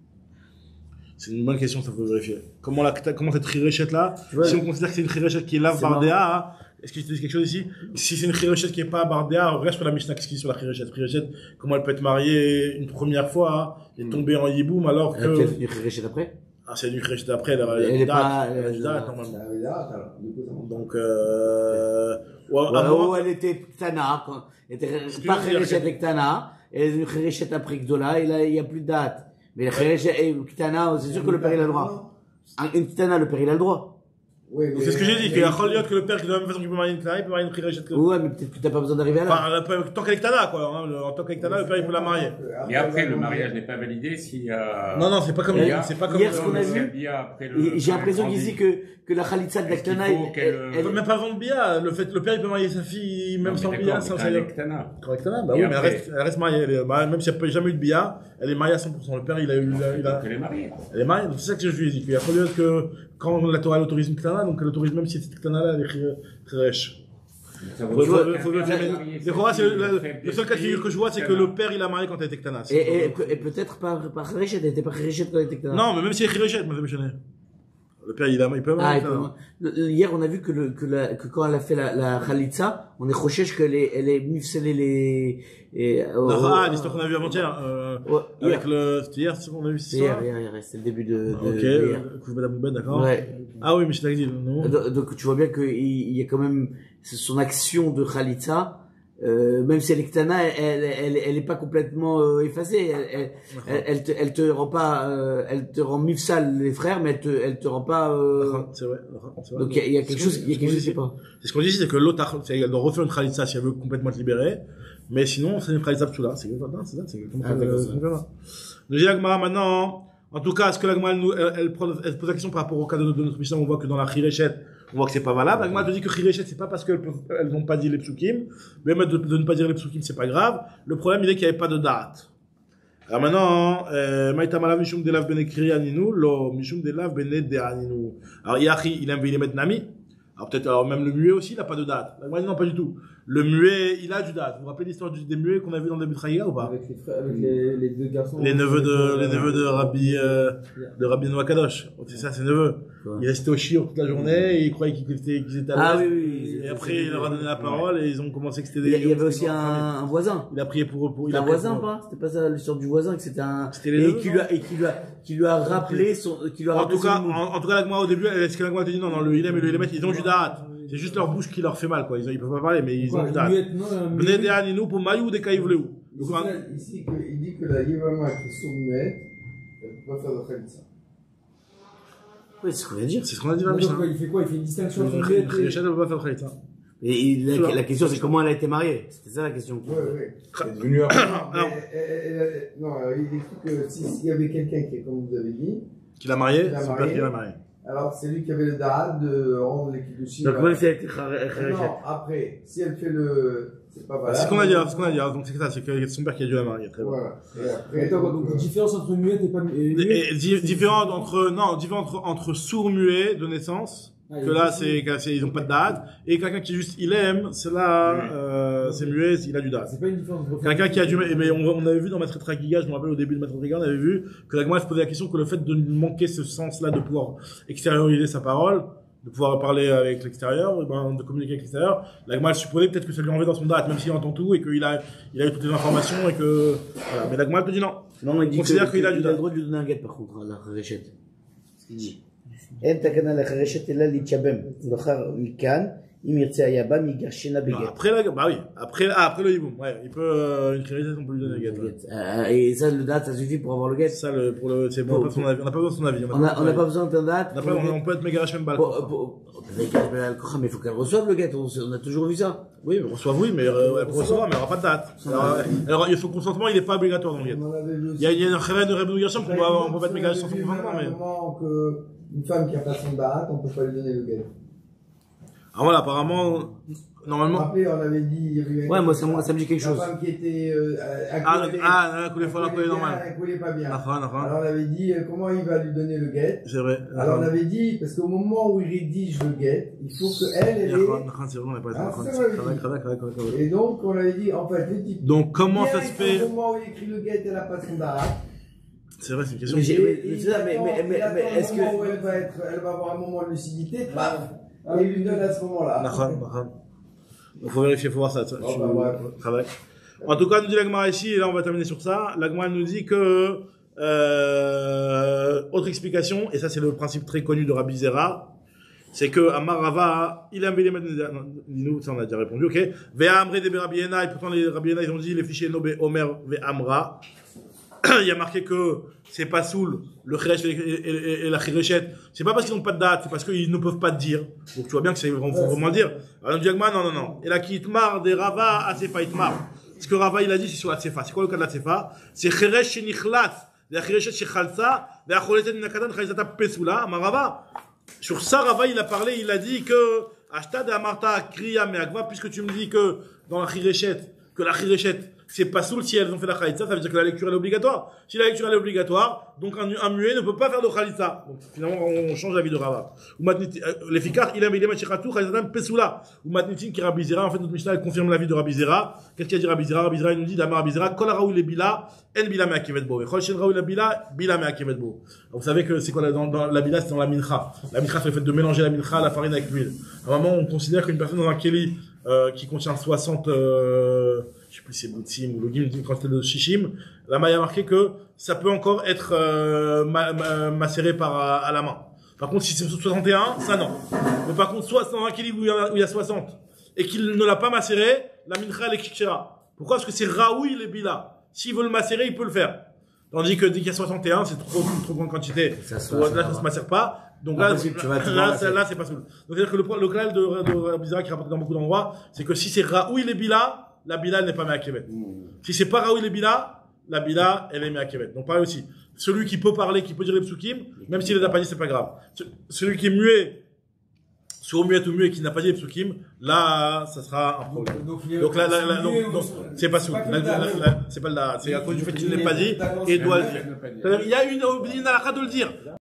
C'est une bonne question, ça faut vérifier. Comment la, comment cette chiréchette là, vois, si on considère que c'est une chiréchette qui est là, c'est bardéa, hein, est-ce que je te dis quelque chose ici? Si c'est une chiréchette qui est pas bardéa, on reste sur la Mishnah, qu'est-ce qu'il dit sur la chiréchette? Chiréchette, comment elle peut être mariée une première fois, hein, et tomber en yiboum alors Elle a peut-être que, du Khéréchet après. ah, c'est une chiréchette après, elle a Elle une est date, pas- elle a une elle- date, Ça normalement. avait date, alors. Du coup, ça monte. Donc, euh, ouais, Ouais, à moins- où elle était Ktana, quand, elle était Ce que pas je veux dire, Khéréchet c'est- avec Ktana, elle est devenue Khéréchet après Gdola, et là, il n'y a plus de date. Mais le Khéréchet et Ktana, c'est sûr que le père, il a le droit. Un- Une Ktana, le père, il a le droit. Oui, Donc, c'est ce que j'ai dit, qu'il y a que le père qui de la même façon qu'il peut marier une Ktana, il peut marier une Khirechet que. Ouais, mais peut-être que t'as pas besoin d'arriver à là. Enfin, tant qu'elle est Ktana, quoi. Hein, le- en tant qu'elle est Ktana, le père il peut la marier. Et après, le mariage n'est pas validé s'il y a. Non, non, c'est pas comme Hier- c'est pas comme hier, ce qu'on a S'il y vu, bien après le- Et J'ai l'impression qu'ici que, que la Khalitsa de la Est-ce qu'il Ktana, faut elle, qu'elle- elle- Il peut même pas vendre Bia, le fait, le père il peut marier sa fille, même sans Bia, ça, ça y est. Ktana. Correctement, bah Et oui, mais elle après- reste, elle reste mariée, elle est- bah, même si elle n'a jamais eu de Bia, elle est mariée à cent pour cent. Le père il a eu, il a, il a- Donc elle est mariée. elle est mariée, donc c'est ça que je lui ai dit, qu'il y a fallu que, quand la Torah elle autorise une Ktana, donc elle autorise même si cette Ktana là, elle est Khiresh. Ça Faut, veut faut, dire faut qu'un vérifier, père mais marié, les c'est Khora, c'est le, le le- fait le seul cas de figure que je vois, c'est que Ktana. le père il a marié quand elle était Ktana. et, et, et peut-être par, par Kherechet, elle était pas Kherechet quand elle était Ktana. Non, mais même si elle est Khirechet, moi, ça me gêne. Le père il a, il peut Ah, marier et Ktana. puis, le- hier, on a vu que, le, que, la, que quand elle a fait la, la Khalitsa, on est chochesh qu'elle est, elle est mifselée les, et, oh, Ah, oh, l'histoire qu'on a vue avant-hier, euh, ouais, hier, avec le, c'était hier, c'est qu'on a vu cette c'est hier, histoire? hier, hier, c'est le début de, de, Ok, de hier. euh, Kouch Badam Boubed, d'accord. Ouais. Ah oui, mais je t'ai dit, non. Donc, donc, tu vois bien qu'il il y a quand même son action de Khalitsa, euh, même si elle est Ktana, elle, elle, elle, elle est pas complètement euh, effacée. Elle, elle, elle, elle te, elle te rend pas, euh, elle te rend mifsal les frères, mais elle te, elle te rend pas. Euh... C'est vrai, c'est vrai. Donc il y, a- il y a quelque chose, il y a quelque chose, je sais pas. C'est ce qu'on dit ici, c'est que l'autre, c'est- elle doit refaire une khalitsa si elle veut complètement être libérée. Mais sinon, c'est une khalitsa psula. C'est non, c'est ça, c'est comme Ah, ça. d'accord, c'est comme ça. Nous dit l'Agmara maintenant, en tout cas, est-ce que l'Agmara, elle, nous- elle, elle, prend- elle pose la question par rapport au cas de, de notre mission, on voit que dans la Khirechet, on voit que c'est pas valable. L'Agmara te dit que Khirechet, c'est pas parce qu'elles peuvent- elles n'ont pas dit les psukim. Mais même de, de ne pas dire les psukim, c'est pas grave. Le problème, il est qu'il n'y avait pas de date. Alors maintenant, euh, Maïta Malav Mishum Delav Bene Kri Aninu, Lo Mishum Delav Bene De Aninu. Alors, Yachi, il aime il mettre Nami. Alors peut-être, alors même le muet aussi, il n'a pas de date. L'Agmara dit non, pas du tout. Le muet, il a du date. Vous vous rappelez l'histoire du- des muets qu'on a vu dans le début de Chaïga ou pas? Avec les frères, avec les, les deux garçons. Les neveux de, les neveux de Rabbi, euh, de Rabbi Noah Kadosh. C'est ça, ses neveux. Ouais. Il restait au chiour toute la journée et il croyait qu'ils étaient, qu'ils étaient à Ah l'ouest. oui, oui. Et après, il leur a donné la parole et ils ont commencé que c'était Il y, des a- il y avait lions, aussi c'était un, dans la famille. un voisin. Il a prié pour, pour, il C'était a un prié voisin, pour- pas? C'était pas ça l'histoire du voisin, que c'était un. C'était les Et neveux, qui non lui a, et qui lui a, qui lui a rappelé son, qui lui a En rappelé tout cas, son nom. en, en tout cas, l'Agma au début, est-ce que l'Agma te dit non, non, le Ilem et le Ilemet, ils ont du date. C'est juste leur bouche qui leur fait mal, quoi. Ils, ont- ils peuvent pas parler, mais ils ont du date. Bnei De Aninu pour Maïou de Kaïvleu. Ici, ici, que- il dit que la Yévama qui est sourde-muette, elle ne peut pas faire de Khalitsa. Oui, c'est ce qu'on vient de dire. C'est ce qu'on a dit dans la Mishnah. Il fait quoi? Il fait une distinction entre Le muette et. Khirechet ne peut pas faire Khalit, hein. Et il- Tu vois. la, la question, c'est comment elle a été mariée. C'était ça la question. Oui, oui. C'est devenu un. Alors, Mais, elle- elle- elle- non, alors, il explique que si- s'il y avait quelqu'un qui est, comme vous avez dit, Qu'il a marié, Qu'il a c'est pas marié. qu'il a marié. alors c'est lui qui avait le da'at de rendre l'équipe de Chine. Donc, même si elle était Kherechet. Non, après, si elle fait le. C'est pas valable. C'est ce qu'on a dit, c'est ce qu'on a dit. Donc c'est ça, c'est que c'est son père qui a dû la marier. Très bien. Voilà. Et après. Attends, donc, euh, différence entre muette et pas Et, muette. et di- différent entre, non, différent entre, entre sourd-muet de naissance, Ah, que là, c'est, que c'est- ils ont pas de date, et quelqu'un qui juste, il aime, c'est là, euh, c'est muet, il a du date. C'est pas une différence entre. Quelqu'un qui a du, mais on, on avait vu dans Maître Tragiga, je me rappelle au début de Maître Tragiga, on avait vu que la Gemara se posait la question que le fait de manquer ce sens-là de pouvoir extérioriser sa parole, de pouvoir parler avec l'extérieur, eh ben, de communiquer avec l'extérieur, la Gemara supposait peut-être que ça lui enlevait dans son date, même s'il entend tout et qu'il a, il a eu toutes les informations et que, voilà. Mais la Gemara te dit non. Non, il dit Considère que- qu'il a du il a date. le droit de lui donner un guet, par contre, à la Kherechet. Ce qu'il dit. En takana la Kherechet ella l'itchabem. L'ochar mikan, im yirtze ayabam, yigarshena Non, beget. après la, bah oui, après, ah, après le hiboum, ouais, il peut, euh, une création, on peut lui donner le gâteau. Euh, Et ça, le date, ça suffit pour avoir le guet. C'est ça, le, pour le, c'est bon, on n'a pas son avis, on n'a pas besoin de son avis. On a, on n'a pas besoin d'un date. On n'a pas, on, on peut être méga Hachem Bal. Pour- pour- Mais il faut qu'elle reçoive le guet. On on a toujours vu ça. Oui, mais reçoit oui, mais, euh, elle peut recevoir, mais elle n'aura pas de date. Alors, alors, il faut consentement, il n'est pas obligatoire dans le guet. On en avait vu aussi. Il y a, il y a une khéret de Rebbe Gershom qu'on va, on peut pas être méga sans On avait vu consentement, même à un mais. moment que une femme qui a pas son da'at, on peut pas lui donner le guet. Ah voilà, apparemment, Vous vous normalement. rappelez, on avait dit, il y avait Ouais, moi, ça, moi, ça me dit quelque chose. La femme qui était, euh, Ah, accolée- ah, un coup les fois, un coup les accolée bien, normal. accolée pas bien. Enfin, enfin. Alors on avait dit, euh, comment il va lui donner le guet? C'est vrai. Alors on avait dit, parce qu'au moment où il rédige le guet, il faut qu'elle, elle Enfin, ait... enfin, c'est vrai, on n'a pas Ah, été c'est vrai, oui. Donc, Et donc on avait dit, en fait, le type... comment ça se fait? Au moment où il écrit le guet, elle a pas son da'at. C'est vrai, c'est une question. Mais j'ai- Et mais il c'est ça, mais- attend- mais- mais- il attend mais le est-ce que- moment où elle va être, elle va avoir un moment de lucidité, paf, et il lui donne à ce moment-là. Nachan, Nachan. Il faut vérifier, il faut voir ça. ça, Oh, je- bah, ouais. Travail. En tout cas, nous dit l'Agmara ici, et là on va terminer sur ça. L'Agmara nous dit que, euh, autre explication, et ça c'est le principe très connu de Rabbi Zera, c'est que Amar Rava, il a mis les nous, ça on a déjà répondu, ok. Ve Amre de Rabbi Yena, et pourtant les Rabbi Yena, ils ont dit les fichiers Nobe Omer Ve Amra. il y a marqué que c'est pas soul, le Khiresh et, et, et, et la Khireshet. C'est pas parce qu'ils n'ont pas de date, c'est parce qu'ils ne peuvent pas te dire. Donc tu vois bien que c'est vraiment, faut vraiment le dire. Alors, Diagma, non, non, non. Et la qui Itmar des Rava, Asefa Itmar. Ce que Rava, il a dit, c'est sur la Tsefa. C'est quoi le cas de la Tsefa? C'est Khiresh chez Nikhlas, la Khireshet chez Khalsa, la Kholetet Nakadan, Khalizata Pesula, Marava. Sur ça, Rava, il a parlé, il a dit que, Ashtad et Amarta, Kriya, Meagva, puisque tu me dis que, dans la Khireshet, que la Khireshet, c'est pas soul si elles ont fait la khalitza, ça veut dire que la lecture elle est obligatoire. Si la lecture elle est obligatoire, donc un, un muet ne peut pas faire de khalitza. Donc finalement on change la vie de Rava. Ou matnitin, l'effikar il a mis les machiratou khalizatam pesula. Ou matnitin qui Rabbi Zera, en fait notre Mishnah elle confirme la vie de Rabbi Zera. Qu'est-ce qu'il a dit Rabbi Zera? Rabbi Zera il nous dit d'Amar Rabbi Zera, kol raoui le bila, en bila me'akevet bo. Et kol shen raoui le bila, bila me'akevet bo. Vous savez que c'est quoi la, dans, dans, la bila c'est dans la mincha. La mincha c'est le fait de mélanger la mincha, la farine avec l'huile. À un moment on considère qu'une personne dans un keli euh, qui contient soixante euh, je sais plus si c'est Boutsim ou Logim, une quantité de Shishim, là-bas il y a marqué que ça peut encore être euh, ma, ma, macéré par, à, à la main. Par contre, si c'est soixante et un, ça non. Mais par contre, soit dans un équilibre où il y a, où il y a soixante, et qu'il ne l'a pas macéré, la mincha elle est kikshera. Pourquoi? Parce que c'est Raoui les bila. S'il veut le macérer, il peut le faire. Tandis que dès qu'il y a soixante et un, c'est trop, trop grande quantité. Ça, ça, là, ça, ça se macère pas. Donc là, là, là, là, là c'est pas soul. Donc c'est-à-dire que le, le clal de, de, de Bizarre qui rapporte dans beaucoup d'endroits, c'est que si c'est Raoui les bila, la bila n'est pas me'akevet. Mmh. Si c'est pas Raoui les bila, la bila, elle est me'akevet. Donc pareil aussi, celui qui peut parler, qui peut dire les psukim, même s'il les a pas dit, c'est pas grave. Celui qui est muet, soit muet ou muet, qui n'a pas dit les psukim, là, ça sera un problème. Donc, donc là, là, là, donc, donc, c'est pas soul. C'est pas là, c'est à cause du fait qu'il ne l'ait pas dit, et doit le dire. Il y a une, une halakha de le dire.